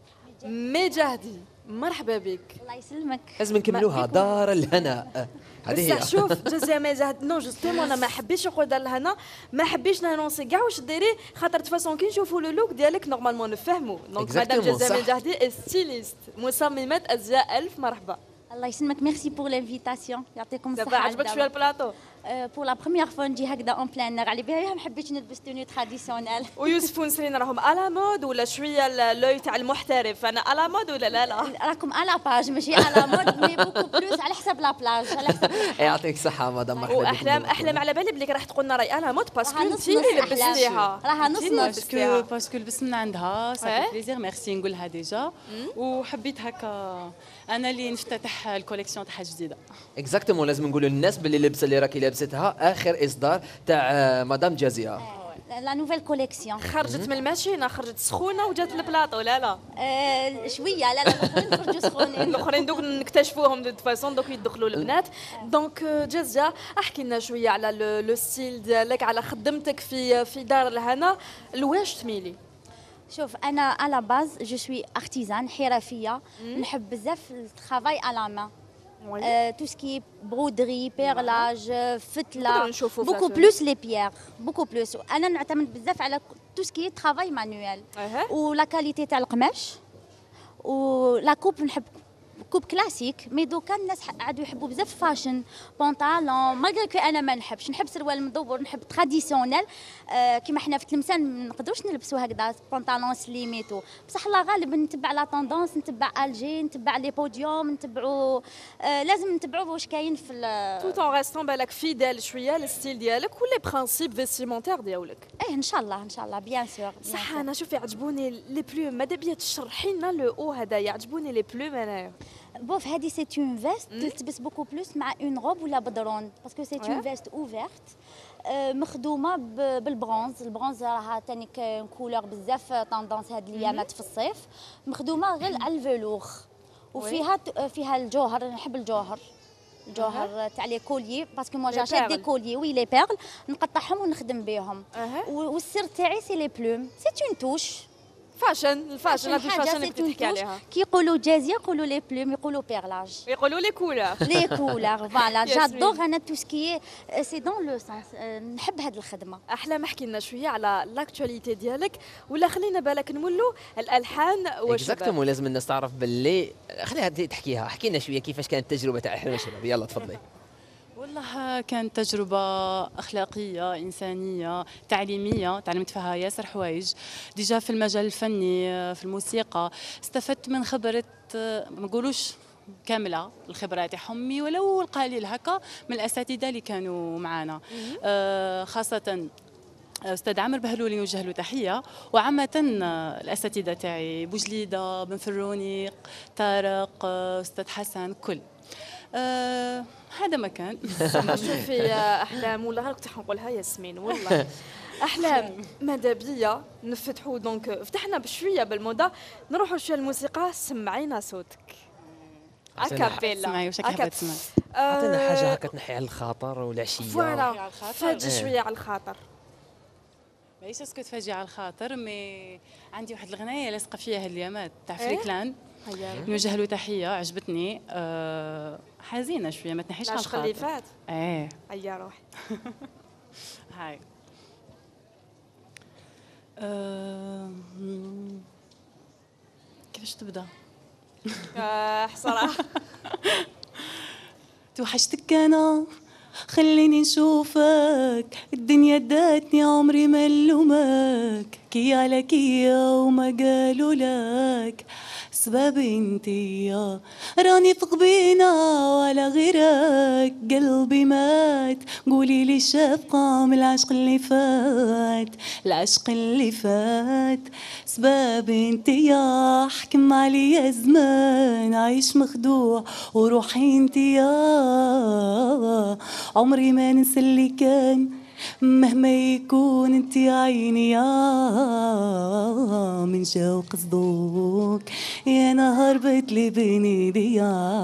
مجاهدي مرحبا بك. الله يسلمك. لازم نكملوها دار الهنا. هذه هي. شوف جزيره ما زهد نو جوستومون انا ما حبيتش نقول دار الهنا، ما حبيتش نانونسي كاع واش ديري خاطر تفاصون كي نشوفوا لو لوك ديالك نورمالمون نفهموا. دونك مدام جزيره ما زهدي ستيليست مصممه ازياء. الف مرحبا. الله يسلمك. ميرسي بور لانفيتاسيون. يعطيكم الصحه. عجبك شويه البلاطو؟ بور لا بروميير فوا نجي هكذا اون بلان نار، على بالي ما حبيتش نلبس توني تراديسيونيل. ويوسف ونسرين راهم على مود ولا شويه لوي تاع المحترف؟ انا على مود ولا لا؟ راكم على باج ماشي على مود، مي بوكو بلوس على حسب لا بلاج. على حسب يعطيك الصحه مدام. مرحبا. واحلام على بالي بليك راح تقول لنا راي على مود باسكو انت اللي لبستيها. راها نص باسكو لبست من عندها صافي بليزير. ميرسي نقولها ديجا. وحبيت هكا انا اللي نفتتح الكوليكسيون تاعها جديده. اكزاكتومون لازم نقولوا للناس باللي اللبسه اللي راكي لابستها اخر اصدار تاع مدام جازيه. لا نوفيل كوليكسيون خرجت من الماشينه، خرجت سخونه وجات للبلاطو. لا شويه لا الاخرين خرجوا سخونين. الاخرين دوك نكتشفوهم دو فاسون دوك يدخلوا البنات. دونك جازيه احكي لنا شويه على لو ستيل ديالك، على خدمتك في دار الهنا. لواش تميلي؟ شوف انا على باز جو سوي ارتيزان حرفيه. نحب بزاف الترافاي على مان. tout ce qui est broderie, perlage, فتلة, beaucoup plus les pierres, beaucoup plus. أنا نعتمد بزاف على tout ce qui est travail manuel. ولا كاليتي تاع القماش ولا كوب. نحب كوب كلاسيك، مي دوكا الناس عادوا يحبوا بزاف فاشن بونطالون، مالغري كو انا ما نحبش. نحب سروال مدور، نحب تراديسيونيل كيما حنا في تلمسان ما نقدروش نلبسوا هكذا بونطالون سليميتو. بصح الله غالب نتبع لا طوندونس، نتبع الجي، نتبع لي بوديوم، نتبعوا لازم نتبعوا واش كاين في توت اون ريستون بالك فيدال شويه للستيل ديالك ولا برانسيب فيستيمونتير ديالك. ان شاء الله ان شاء الله بيان سور. صح انا شوفي عجبوني لي بلوم، ماذا بيا تشرحي لنا لو او هذايا؟ عجبوني لي بلوم انايا. بوف هذه سي اون فيست تلبس بوكو بلوس مع اون روب ولا بدرون، باسكو سي اون فيست اوفيرت مخدومه بالبرونز. البرونز راها ثاني كولور بزاف طوندونس هاد الايامات في الصيف، مخدومه غير على الفلوغ وفيها الجوهر. نحب الجوهر تاع لي كوليي باسكو موا جاشيت دي كوليي وي لي بيرل نقطعهم ونخدم بهم. والسر تاعي سي لي بلوم، سي اون توش فاشن. الفاشن هذه الفاشن اللي تحكي عليها. كي يقولوا جازيه يقولوا لي بلوم، يقولوا بيرلاج، يقولوا لي كولور. لي كولور فوالا. جادور انا تو سكي سي دون لو سانس. نحب هذه الخدمه. احلام احكي لنا شويه على لاكتواليتي ديالك، ولا خلينا بالك نولوا الالحان والشباب. اكزاكتومون لازم الناس تعرف باللي خليها تحكيها. احكي لنا شويه كيفاش كانت التجربه تاع احلام الشباب. يلا تفضلي. والله كانت تجربة أخلاقية إنسانية تعليمية، تعلمت فيها ياسر حوايج ديجا في المجال الفني في الموسيقى. استفدت من خبرة ما نقولوش كاملة الخبرة تاعهم ولو القليل هكا من الأساتذة اللي كانوا معنا، خاصة استاذ عامر بهلولي نوجه له تحيه، وعامه الاساتذه تاعي بوجليده، بن فروني، طارق، استاذ حسن، كل هذا مكان. شوفي يا احلام، والله كنت حنقولها ياسمين والله. احلام ماذا بيا نفتحوا دونك فتحنا بشويه بالموضه، نروحوا شويه الموسيقى. سمعينا صوتك اكابيلا. سمعي واش حابه تسمعي؟ عطينا حاجه هكا تنحي على الخاطر والعشيه. فوالا فاجئ شويه على الخاطر. ماهيش اسكو تفاجئ على الخاطر، مي عندي واحد الغنايه لاصقه فيها هاليامات تاع فريكلان، نوجه له تحيه، عجبتني. حزينه شويه، ما تنحيش على الخاطر. اللي فات هيا روحي. هاي كيفاش تبدا؟ صراحه توحشتك انا، خليني نشوفك، الدنيا داتني عمري ما نلومك، كي على كيا وما قالوا لك سبب انتيا، راني في قبينا ولا غيرك، قلبي مات، قولي لي شافقة من العشق اللي فات، العشق اللي فات، سبب انتيا، حكم عليا زمان، عايش مخدوع وروحي انتيا، عمري ما ننسى اللي كان، مهما يكون انت عيني يا من جاو قصدوك يا نهار بتلي بين ايديا.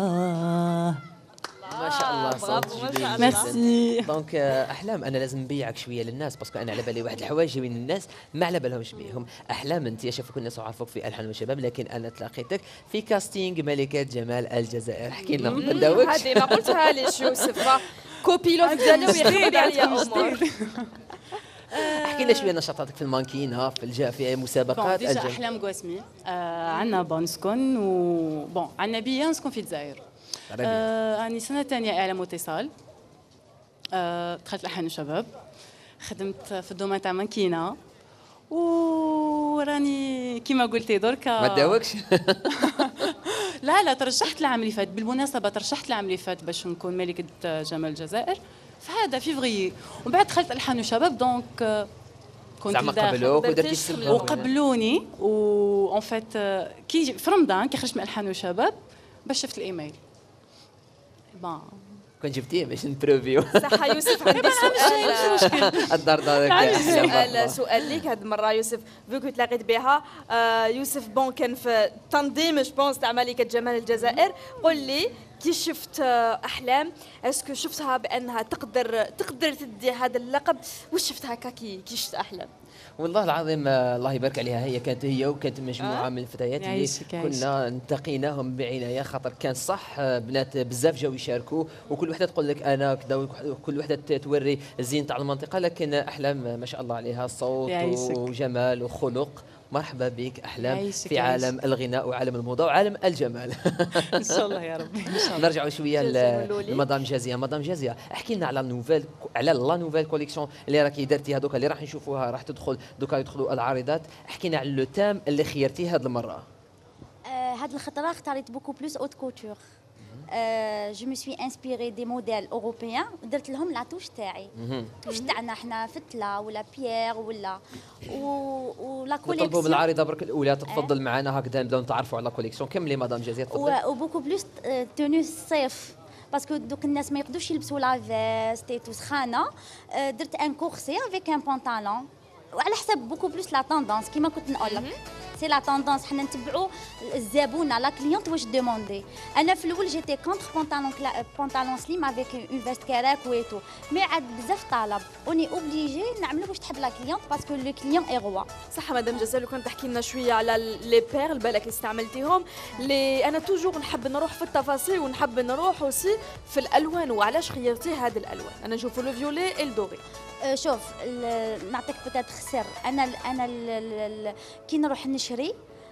ما شاء الله صوت جميل. ميرسي. دونك احلام، انا لازم نبيعك شويه للناس، باسكو انا على بالي واحد الحوايج من الناس ما على بالهمش بيهم. احلام انت يشوفوك الناس وعرفوك في الحان وشباب، لكن انا تلاقيتك في كاستينغ ملكه جمال الجزائر. احكي لنا ما نداوكش. هذه ما قلتها ليش يوسف كوبيلوت ديالو ويخدم عليا امور. احكي لنا شويه نشاطاتك في المانكينه، في مسابقات ديجا احلام قواسمي. عندنا بونسكون و عندنا بيا نسكن في الجزائر. راني سنه ثانيه اعلام واتصال. دخلت الحان وشباب، خدمت في الدومين تاع مانكينه، وراني كيما قلتي دركا ما تداوكش. لا ترشحت العام اللي فات، بالمناسبه ترشحت العام اللي فات باش نكون ملكه جمال الجزائر فهذا فيفري، ومن بعد دخلت الحان وشباب. دونك كنت زعما قبلوك ودرتي وقبلوني، و اون فيت كي في رمضان كي خرجت من الحان وشباب باش شفت الايميل كون جبتيه باش نبروفيو. صح يوسف، عندي سؤال ليك هاد المره يوسف، فيكو تلاقيت بها. يوسف كان في تنظيم جوبونس تاع ملكه جمال الجزائر. قل لي كي شفت احلام، اسكو شفتها بانها تقدر تدي هذا اللقب؟ واش شفت هكا كي شفت احلام؟ والله العظيم الله يبارك عليها، هي وكانت مجموعه من الفتيات اللي كنا انتقيناهم بعنايه، خاطر كان صح بنات بزاف جاوا يشاركوا، وكل وحده تقول لك انا كذا، وكل وحده توري الزين تاع المنطقه، لكن احلام ما شاء الله عليها صوت وجمال وخلق. مرحبا بك احلام في عالم الغناء وعالم الموضه وعالم الجمال. ان شاء الله يا ربي. نرجعوا شويه لمدام جازيه. مدام جازيه، احكي لنا على لا نوفيل كوليكسيون اللي راكي درتيها دوكا، اللي راح نشوفوها راح تدخل دوكا، يدخلوا العارضات. احكي لنا على لو تام اللي خيرتيه هذه المره. هذه الخطره اختاريت بوكو بلوس اوت كوتور. جو مي سوي انسبيري دي موديل اوروبيان، درت لهم لا توش تاعي، توش تاعنا احنا فتله ولا بيير ولا ولا كوليكسيون. نطلبوا بالعارضه برك الاولى تتفضل معنا هكذا نبداو نتعرفوا على كوليكسيون. كملي مدام جازيه تفضلي. وبوكو بلوس تونو الصيف، باسكو دوك الناس ما يقدوش يلبسوا لا فيست اي تو سخانه. درت ان كورسي افيك ان بونطالون، وعلى حسب بوكو بلوس لا توندونس كيما كنت نقول لك. سي لا توندونس، حنا نتبعوا الزبونه لا كليونت واش دوموندي. انا في الاول جيتي كونتر بونطالون سليم افيك اون فيست كراك ويتو، مي عاد بزاف طلب اوني اوبليجي نعملو واش تحب لا كليونت، باسكو لو كليون اي روا. صح مدام جزال، لو كنت تحكي لنا شويه على لي بيرل بالك اللي استعملتيهم، اللي انا توجور نحب نروح في التفاصيل ونحب نروح اوسي في الالوان، وعلاش خيرتي هذه الالوان؟ انا نشوفوا لو فيولي الدوري. شوف نعطيك بتات سر، انا كي نروح نشري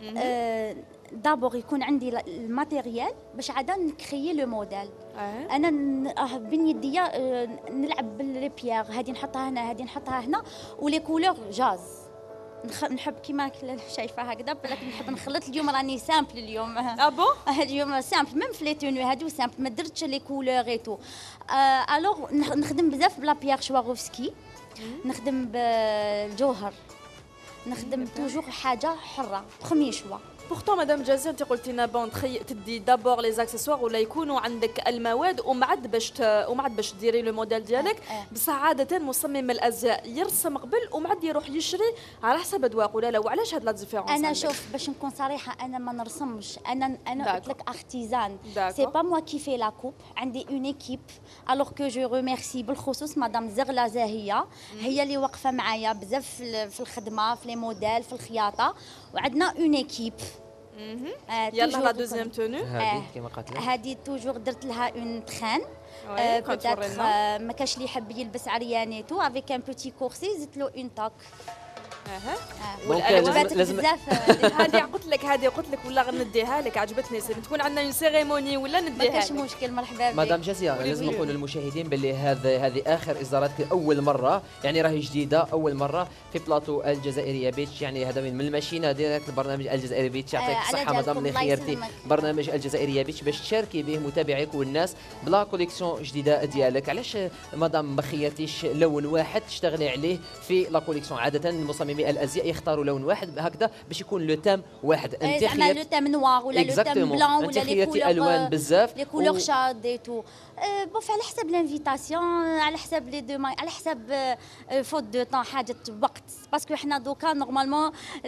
دابور يكون عندي الماتيريال باش عاده نكريي لو موديل. انا بين يديا نلعب بالبيير، هذه نحطها هنا هذه نحطها هنا، ولي كولور جاز نحب كيما شايفه هكذا، ولكن نحب نخلط. اليوم راني سامبل اليوم. اليوم سامبل ميم في لي توني هادو سامبل، ما درتش لي كولور اي تو. الوغ نخدم بزاف بلا بيير شواروفسكي نخدم بالجوهر، نخدم توجور حاجه حره بروميي شوا. بورتون مدام جازي انت قلتي لنا بون تدي دابور لي زاكسيسوار ولا يكونوا عندك المواد ومعد باش ديري لو موديل ديالك. بصح عاده مصمم الازياء يرسم قبل ومعد يروح يشري على حسب اذواقه. لا وعلاش هاد لا ديفيرونس؟ انا شوف باش نكون صريحه انا ما نرسمش، انا قلت لك ارتيزان سي با موا كي في لا كوب. عندي اون ايكيب الوغ كو جو ريميرسي بالخصوص مدام زغله زاهيه هي اللي واقفه معايا بزاف في الخدمه في لي موديل في الخياطه وعندنا اون ايكيب. يلا لا دوزيام تونو هذه كما قالت لك هذه توجور درت لها اون تخان بوتيتر ما كاش اللي يحب يلبس عريانيتو افيك ان بوتي كورسي زدت له اون توك. لازم هذه قلت لك ولا غنديها لك عجبتني تكون عندنا اون سيريموني ولا نديها لك. ما كاش مشكل مرحبا بك مدام جازيه. لازم نقول للمشاهدين باللي هذه اخر اصداراتك اول مره يعني راهي جديده اول مره في بلاطو الجزائريه بيتش يعني هذا من الماشينه ديالك البرنامج الجزائري بيتش. يعطيك الصحه مدام اللي خيرتي برنامج الجزائريه بيتش باش تشاركي به متابعيك والناس بلا كوليكسيون جديده ديالك. علاش مدام ما خيرتيش لون واحد تشتغلي عليه في لا كوليكسيون؟ عاده المصممين الازياء يختاروا لون واحد هكذا باش يكون لو تام واحد. انت خيرتي لو تام نوار ولا لو تام بلان ولا لي كولور الوان بزاف لي كولور شاد اي تو بوف على حسب لانفيتاسيون على حسب لي دوماي على حسب فوت دو طون حاجه وقت باسكو حنا دوكا نورمالمون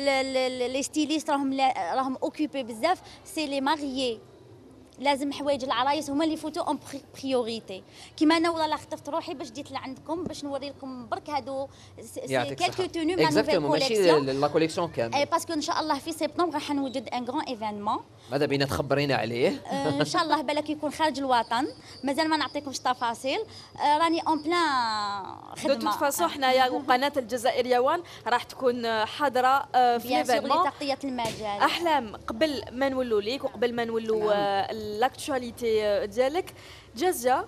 لي ستيليست راهم اوكوبي بزاف سي لي ماريي لازم حوايج العرايس هما اللي يفوتوا اون بريوريتي كيما انا والله خطفت روحي باش جيت لعندكم باش نوري لكم برك هادو كالكو تونو ما نوفيل كوليكسيون لا كوليكسيون كامل باسكو ان شاء الله في سبتمبر راح نوجد ان غران ايفينمون. ماذا بينا تخبرينا عليه؟ ان شاء الله بالك يكون خارج الوطن مازال ما نعطيكمش تفاصيل راني اون بلان خدمه. دو توت فاسون حنايا وقناه الجزائريه وان راح تكون حاضره في ليفينمون لتغطيه المجال. احلام قبل ما نولوا ليك وقبل ما نولوا لاكتواليتي ديالك جازيه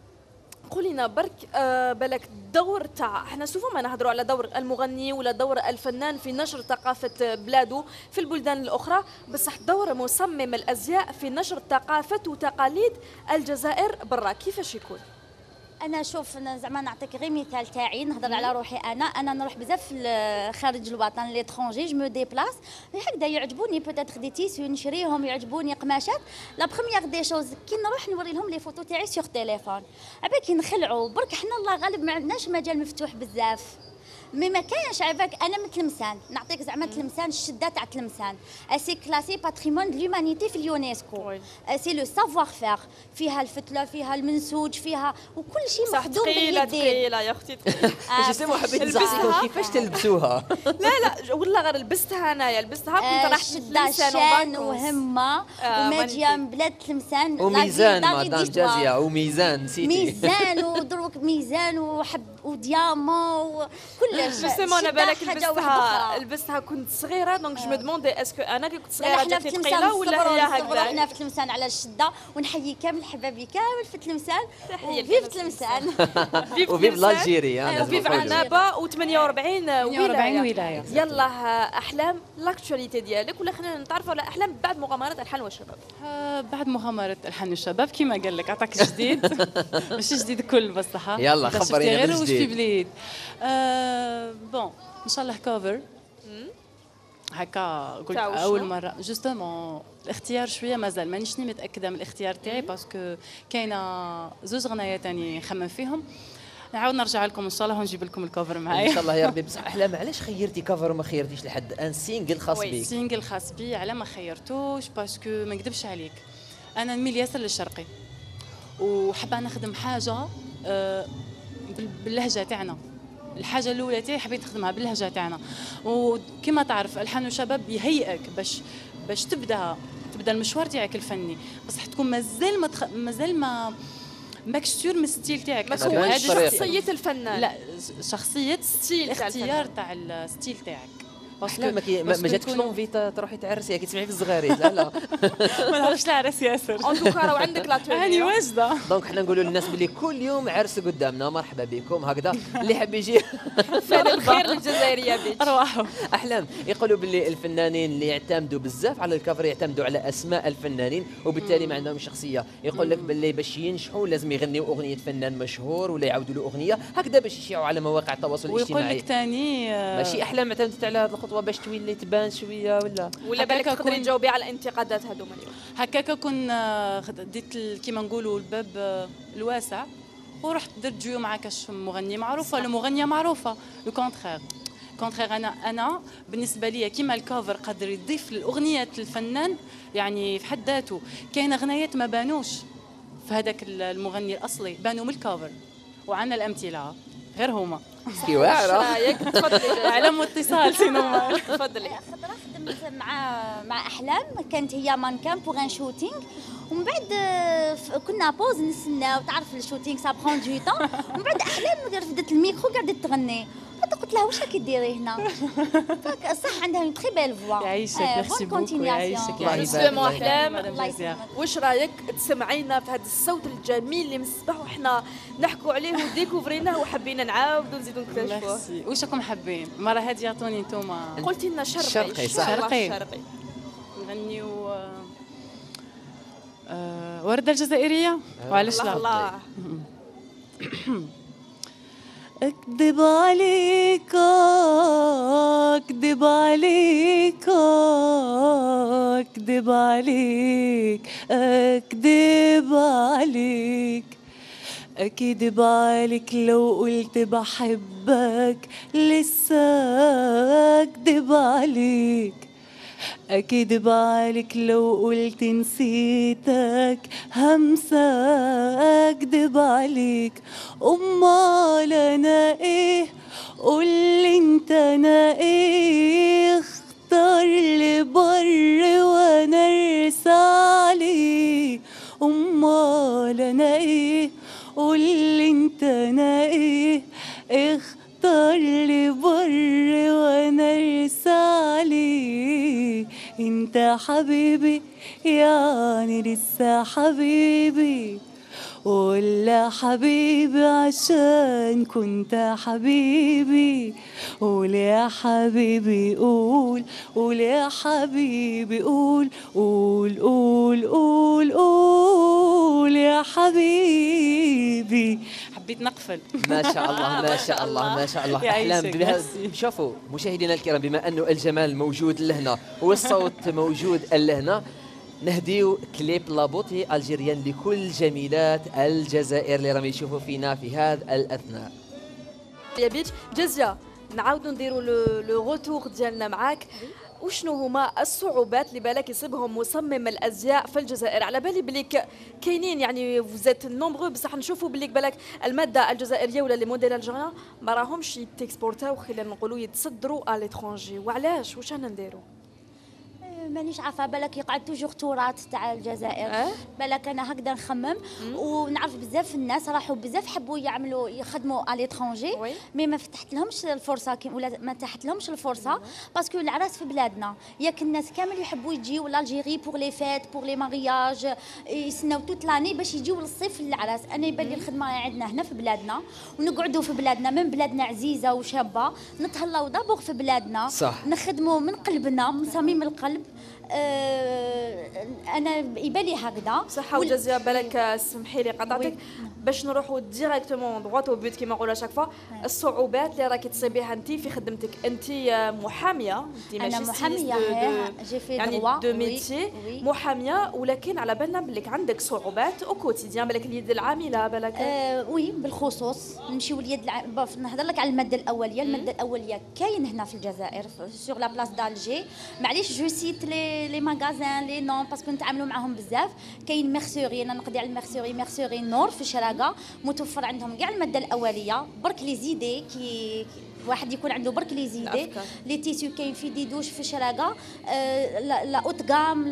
قولي لنا برك بالك الدور تاع احنا سوفو ما نهضروا على دور المغني ولا دور الفنان في نشر ثقافه بلاده في البلدان الاخرى بصح دور مصمم الازياء في نشر ثقافه وتقاليد الجزائر برا كيفاش يكون؟ انا شوف زعما نعطيك غير مثال تاعي نهضر على روحي انا نروح بزاف خارج الوطن ليترونجي جو مو ديبلاس هكذا يعجبوني بوتيتر دي تيسو نشريهم يعجبوني قماشات لا بروميير دي شوز كي نروح نوري لهم لي فوتو تاعي سيغ تيليفون عباك كي نخلعوا برك حنا الله غالب ما عندناش مجال مفتوح بزاف مي ما كاينش عباك انا من تلمسان نعطيك زعما تلمسان الشده تاع تلمسان سي كلاسي باتريمون دو لومانيتي في اليونسكو سي لو سافوار فير فيها الفتله فيها المنسوج فيها وكل شيء مخدوم باليدين. ثقيله يا اختي جسمو حبيت نسالكم كيفاش تلبسوها؟ لا والله غير لبستها انايا لبستها كنت راح تلمسان وهمه وماديام بلاد تلمسان وميزان مدام جازيه وميزان نسيتي ميزان ودروك ميزان وحب وديامون وكل جوستومون انا بالك لبستها كنت صغيره دونك جو مي دوموندي اسكو انا كي كنت صغيره جاتني ثقيله ولا هي هكذا. احنا في تلمسان على الشده ونحيي كامل حبابي كامل في تلمسان وفيف تلمسان وفيف لالجيري وفيف عنابه و48 ولايه. يلا احلام لاكتواليتي ديالك ولا خلينا نتعرفوا على احلام بعد مغامرات الحان والشباب. بعد مغامرات الحان والشباب كيما قال لك عطاك جديد ماشي جديد كل بصح يلا خبرينا بالجديد. بليد بون ان شاء الله كوفر هكا قلت اول مره جوستومون الاختيار شويه مازال مانيش متاكده من الاختيار تاعي باسكو كاينه زوج غنايات ثاني نخمم فيهم نعاود نرجع لكم ان شاء الله ونجيب لكم الكوفر معايا ان شاء الله يا ربي. بصح احلام علاش خيرتي كوفر وما خيرتيش لحد ان سينجل خاص بيك؟ سينجل خاص بي على ما خيرتوش باسكو ما نكذبش عليك انا نميل ياسر للشرقي وحابه نخدم حاجه باللهجه تاعنا. الحاجه الاولى تاعي حبيت نخدمها باللهجه تاعنا وكما تعرف الحان وشباب يهيئك باش تبدا المشوار تاعك الفني بصح تكون مازال ما ماكش سور من الستيل تاعك شخصيه الفنان لا شخصيه ستيل اختيار تاع الستيل تاعك لا ما جاتكش لونفي تروحي تعرسي كي تسمعي في الصغاريت؟ لا ما نعرفش العرس ياسر. ان توكا راه عندك لا توني هاني واجده. دونك حنا نقولوا للناس باللي كل يوم عرس قدامنا، مرحبا بكم هكذا. اللي حاب يجي فين الخير للجزائريه بيك. ارواحوا. احلام يقولوا باللي الفنانين اللي يعتمدوا بزاف على الكفر يعتمدوا على اسماء الفنانين وبالتالي ما عندهم شخصيه. يقول لك باللي باش ينجحوا لازم يغنيوا اغنيه فنان مشهور ولا يعاودوا له اغنيه هكذا باش يشيعوا على مواقع التواصل الاجتماعي. ويقول لك ثاني ماشي احلام اعتمدت على هذه الخطوه باش تولي تبان شويه ولا بالك تقدري تجاوبي على الانتقادات هذوما اليوم؟ هكاك كون ديت كيما نقولوا الباب الواسع ورحت درت جيو مع كاش مغني معروفه ولا مغنيه معروفه. لو كونترير انا بالنسبه لي كيما الكوفر قادر يضيف لاغنيه الفنان يعني في حد ذاته. كاين اغنيات ما بانوش في هذاك المغني الاصلي، بانوا من الكوفر وعندنا الامثله غير هما. كي واعره رايك؟ تفضلي. علم واتصال سينما. تفضلي. خطره خدمت مع احلام، كانت هي مانكان بوغ ان شوتينغ، ومن بعد كنا بوز نستناو، تعرف الشوتينغ سا برون دو طون، ومن بعد احلام رفدت الميكرو قعدت تغني. قلت لها واش راكي ديري هنا؟ صح عندها اون تري بيل فوا. يعيشك ميرسي بوكو. يعيشك يسلموا احلام. واش رايك تسمعينا في هذا الصوت الجميل اللي من الصباح وحنا نحكوا عليه وديكوفريناه وحبينا نعاودوا نزيدوا نكتشفوه؟ واش راكم حابين؟ المره هذه عطوني نتوما. قلتي لنا شرقي. شرقي. نغنيو وردة الجزائرية وعلاش لا؟ اكذب عليك اكذب عليك اكذب عليك اكذب عليك اكذب عليك لو قلت بحبك لسه اكذب عليك أكذب عليك لو قلت نسيتك همسة أكذب عليك. أمال أنا إيه؟ قولي أنت أنا إيه؟ اختار لي بر وأنا أرسى عليه. أمال أنا إيه؟ قولي أنت أنا إيه؟ اختار لي بر وأنا أرسى عليه. انت حبيبي يعني لسه حبيبي ولا حبيبي عشان كنت حبيبي. قول يا حبيبي قول قول يا حبيبي قول قول قول قول قول يا حبيبي. حبيت نقفل. ما شاء الله ما شاء الله ما شاء الله. احلام شوفوا مشاهدينا الكرام، بما انه الجمال موجود لهنا والصوت موجود لهنا، نهديو كليب لابوتي الجيريان لكل جميلات الجزائر اللي راهم يشوفوا فينا في هذا الاثناء. يا بيج جزية نعاودوا نديروا لو روتور ديالنا معاك. وشنو هما الصعوبات اللي بالك يصيبهم مصمم الازياء في الجزائر؟ على بالي بليك كاينين يعني فوزيت نومبرو، بصح نشوفوا بليك بالك الماده الجزائريه ولا لي موديل الجيريان ما راهمش يتكسبورتاو، خلينا نقولوا يتصدروا على ليترونجي. وعلاش؟ واش انا نديروا؟ مانيش عارفه، بالك يقعد توجور تراث تاع الجزائر. بالك انا هكذا نخمم ونعرف بزاف الناس راحوا بزاف حبوا يعملوا يخدموا على ليترونجي، مي ما فتحت لهمش الفرصه ولا ما تحت لهمش الفرصه باسكو العراس في بلادنا ياك الناس كامل يحبوا يجيو لالجيري بور لي فيت بور لي مارياج، يسناو توت لاني باش يجيو للصيف للعراس. انا يبان لي الخدمه عندنا هنا في بلادنا ونقعدوا في بلادنا، من بلادنا عزيزه وشابه، نتهلاو دابور في بلادنا صح. نخدموا من قلبنا من صميم القلب. انا يبان لي هكذا صحه وجزيه. بالك سمحي لي قطعتك باش نروحوا ديريكتومون دغوات او بيت كيما نقولوا شاك فوا. الصعوبات اللي راكي تصيبيها انت في خدمتك، انت محاميه، انت انا محاميه جي في يعني دو ميتي محاميه، ولكن على بالنا بليك عندك صعوبات او كوتيديان. بالك اليد العامله بالك وي بالخصوص نمشيو اليد نهضر لك على الماده الاوليه. الماده الاوليه كاين هنا في الجزائر سور لا بلاص دالجي، معليش جو سيت لي ماغازان لي نون باسكو نتعاملوا معاهم بزاف. كاين ميرسوري، انا نقضي على ميرسوري نور في الشراقه، متوفر عندهم كاع الماده الاوليه، برك لي زيدي كي واحد يكون عنده برك لي زيدي لي تيسيو كاين في ديدوش في شراقه لا اوت كام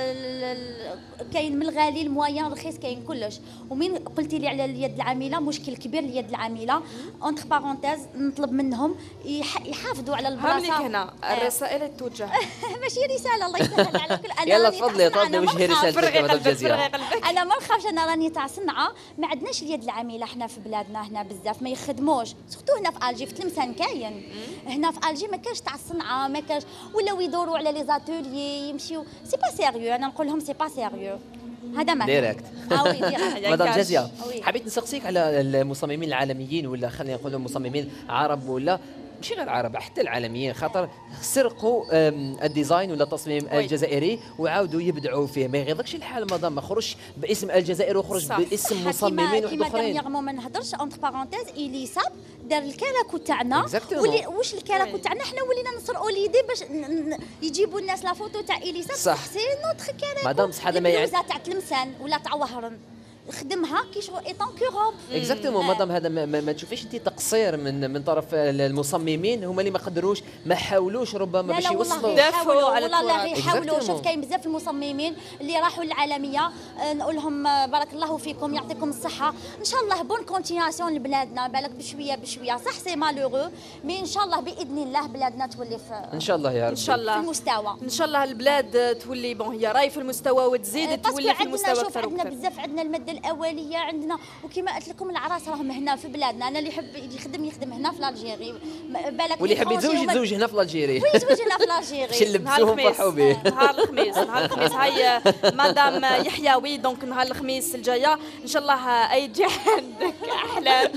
كاين من الغالي الموين رخيص كاين كلش. ومين قلتي لي على اليد العامله مشكل كبير اليد العامله اونتر بارونتيز نطلب منهم يحافظوا على البلاصه. هنا الرسائل توجه ماشي رساله الله يسهل على كل يلا تفضلي وجهي رسالتك يا مدام جزيره. انا ما نخافش، انا راني تاع صنعاء ما عندناش اليد العامله احنا في بلادنا هنا بزاف ما يخدموش، سورتو هنا في الجي في تلمسان كاين، هنا في الجي ما كاش تاع الصنعه ما كاش، ولاو يدوروا على لي زاتوليي يمشيو سي با سيريو. انا نقول لهم سي با سيريو هذا ما ديريكت. وي ديريكت. مدام جازيه حبيت نسقسيك على المصممين العالميين ولا خلينا نقول المصممين عرب ولا ماشي غير عرب حتى العالميين، خاطر سرقوا الديزاين ولا التصميم الجزائري وعاودوا يبدعوا فيه. ما يغيظكش الحال مدام ما خرجش باسم الجزائر وخرج باسم مصممين واحد اخرين؟ كيما ما نهضرش اونتر بارونتيز اليساب دار الكلاكو تاعنا واش الكلاكو تاعنا حنا ولينا نسرقوا ليدي باش يجيبوا الناس لا فوتو تاع اليساب. سي نوتر كلاكو مدام صح هذا ما يعني تاع تلمسان ولا تاع وهران خدمها كي شغل ايطون كوروب. اكزاكتومون مدام هذا ما تشوفيش انت تقصير من طرف المصممين، هما اللي ما قدروش ما حاولوش ربما باش يوصلوا دافعوا على والله يحاولوا. شوف كاين بزاف المصممين اللي راحوا للعالميه نقول لهم بارك الله فيكم يعطيكم الصحه، ان شاء الله بون كونتينياسيون لبلادنا بالك بشويه بشويه. صح سي مالوغو مي ان شاء الله باذن الله بلادنا تولي في ان شاء الله يا رب ان شاء الله في المستوى. ان شاء الله البلاد تولي بون هي راي في المستوى وتزيد تولي في المستوى اكثر عندنا بزاف عندنا الماده الاوليه عندنا، وكما قلت لكم العراس راهم هنا في بلادنا. انا اللي يحب يخدم هنا في الجيري بالك، واللي يحب يتزوج هنا في الجيري ويتزوج هنا في الجيري باش نلبسوهم فرحوا به. نهار الخميس هاي مدام يحيوي دونك نهار الخميس الجايه ان شاء الله يجي عندك احلام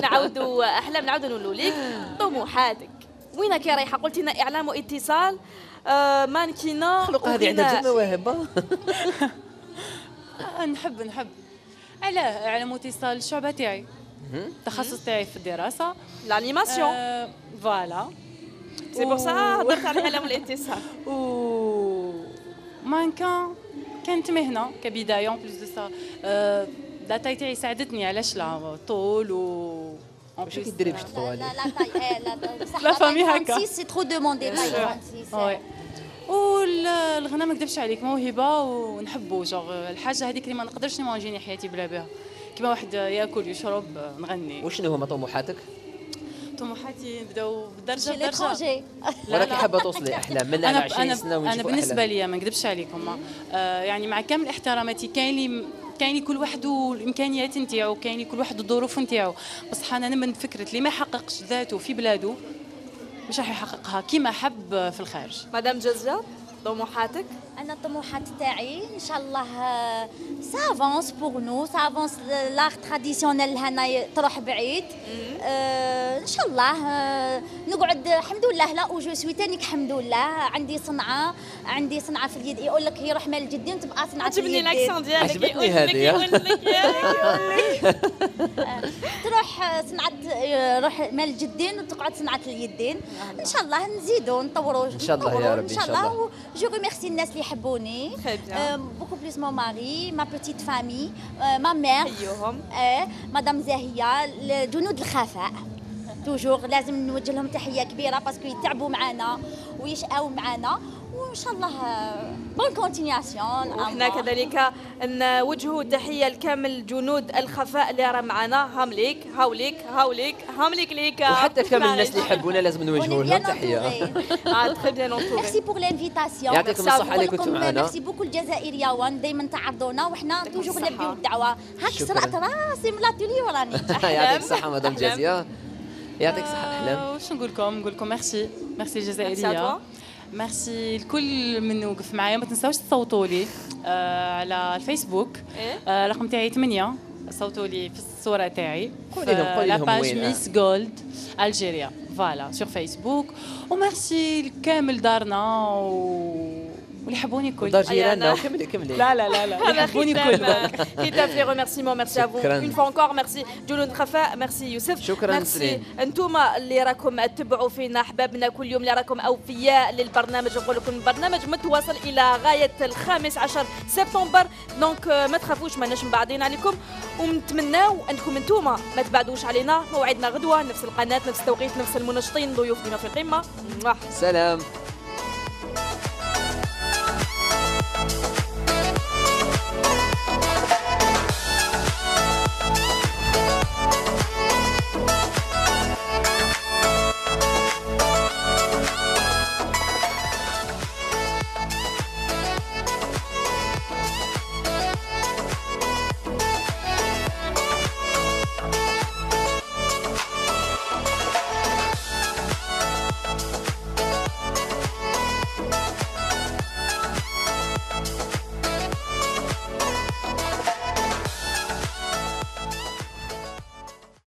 نعاودوا نقولوا لك طموحاتك وينك يا رايحه. قلتي لنا اعلام واتصال مانكينا خلق هذه عندها مواهب. نحب على اتصال الشعبه تاعي التخصص تاعي في الدراسه لانيماسيون فوالا سي بور سا هضرت على اعلام والاتصال. مانكان كانت مهنه كبدايه اون بليس دو سا لا تاي تاعي ساعدتني علاش لا طول و واش كديري باش تطولي؟ لا فامي هكا سي ترو دوموندي والغنى ما نكذبش عليك موهبه ونحبوا جوغ الحاجه هذيك اللي ما نقدرش نيماجيني حياتي بلا بها، كيما واحد ياكل يشرب نغني. وشنو هما طموحاتك؟ طموحاتي نبداو بدرجه ولكن حابه توصلي احلام من على 20 سنه ونشوفوا انا بالنسبه لي ما نكذبش عليكم يعني مع كامل احتراماتي كاين كل واحد والامكانيات نتاعو، كاين كل واحد الظروف نتاعو، بصح انا نمن فكره اللي ما يحققش ذاته في بلاده مش راح يحققها كيما حب في الخارج. مدام جزة طموحاتك؟ انا الطموحات تاعي ان شاء الله سافونس بور نو سافونس لاغ تراديسيونيل هنا تروح بعيد ان شاء الله نقعد الحمد لله لا وجو سوي تانيك الحمد لله عندي صنعه في اليد يقول لك يروح مال الجدين وتبقى صنعه في اليد. عجبني الاكسون ديالك عجبتني هذه تروح صنعه روح مال الجدين وتقعد صنعه اليدين ان شاء الله نزيدوا نطوروا ان شاء الله يا رب ان شاء الله. جو ريميرسي الناس اللي يحبوني beaucoup plus mon mari ma petite famille ma mère مدام زاهيه جنود الخفاء توجور لازم نوجه لهم تحيه كبيره باسكو يتعبوا معنا ويشقاو معنا وان شاء الله بون كونتينياسيون. وحنا كذلك نوجهوا تحيه لكامل جنود الخفاء اللي راه معنا هاوليك ليك وحتى كامل الناس اللي يحبونا لازم نوجهوا لهم تحيه. تري بيان انطوري. ميرسي بور لانفيتاسيون يعطيكم الصحه اللي كنتوا معنا. ميرسي بوكو الجزائريه وان دائما تعرضونا وحنا توجور نلبيو الدعوه. هاك سرعت راسي من لاتولي وراني. يعطيك الصحه مدام جازيه. يعطيك الصحه احلام. واش نقول لكم ميرسي الجزائريه ميرسي الكل من وقف معايا. ما تنساوش تصوتوا لي على الفيسبوك رقم تاعي 8 صوتوا لي في الصوره تاعي قولي لهم باج ميس جولد الجيريا فوالا سور فيسبوك. وميرسي لكامل دارنا واللي يحبوني كل دار جيراننا كملي لا يحبوني كل كتاب لي ريميرسيمون. ميرسي افو اون فوا انكور. ميرسي جنود الخفاء. ميرسي يوسف. شكرا. ميرسي انتوما اللي راكم تتبعوا فينا احبابنا كل يوم اللي راكم اوفياء للبرنامج. نقول لكم البرنامج متواصل الى غايه 15 سبتمبر دونك ما تخافوش ماناش مبعدين عليكم ونتمناو انكم انتوما ما تبعدوش علينا. موعدنا غدوه نفس القناه نفس التوقيت نفس المنشطين ضيوف ديما في القمه. سلام.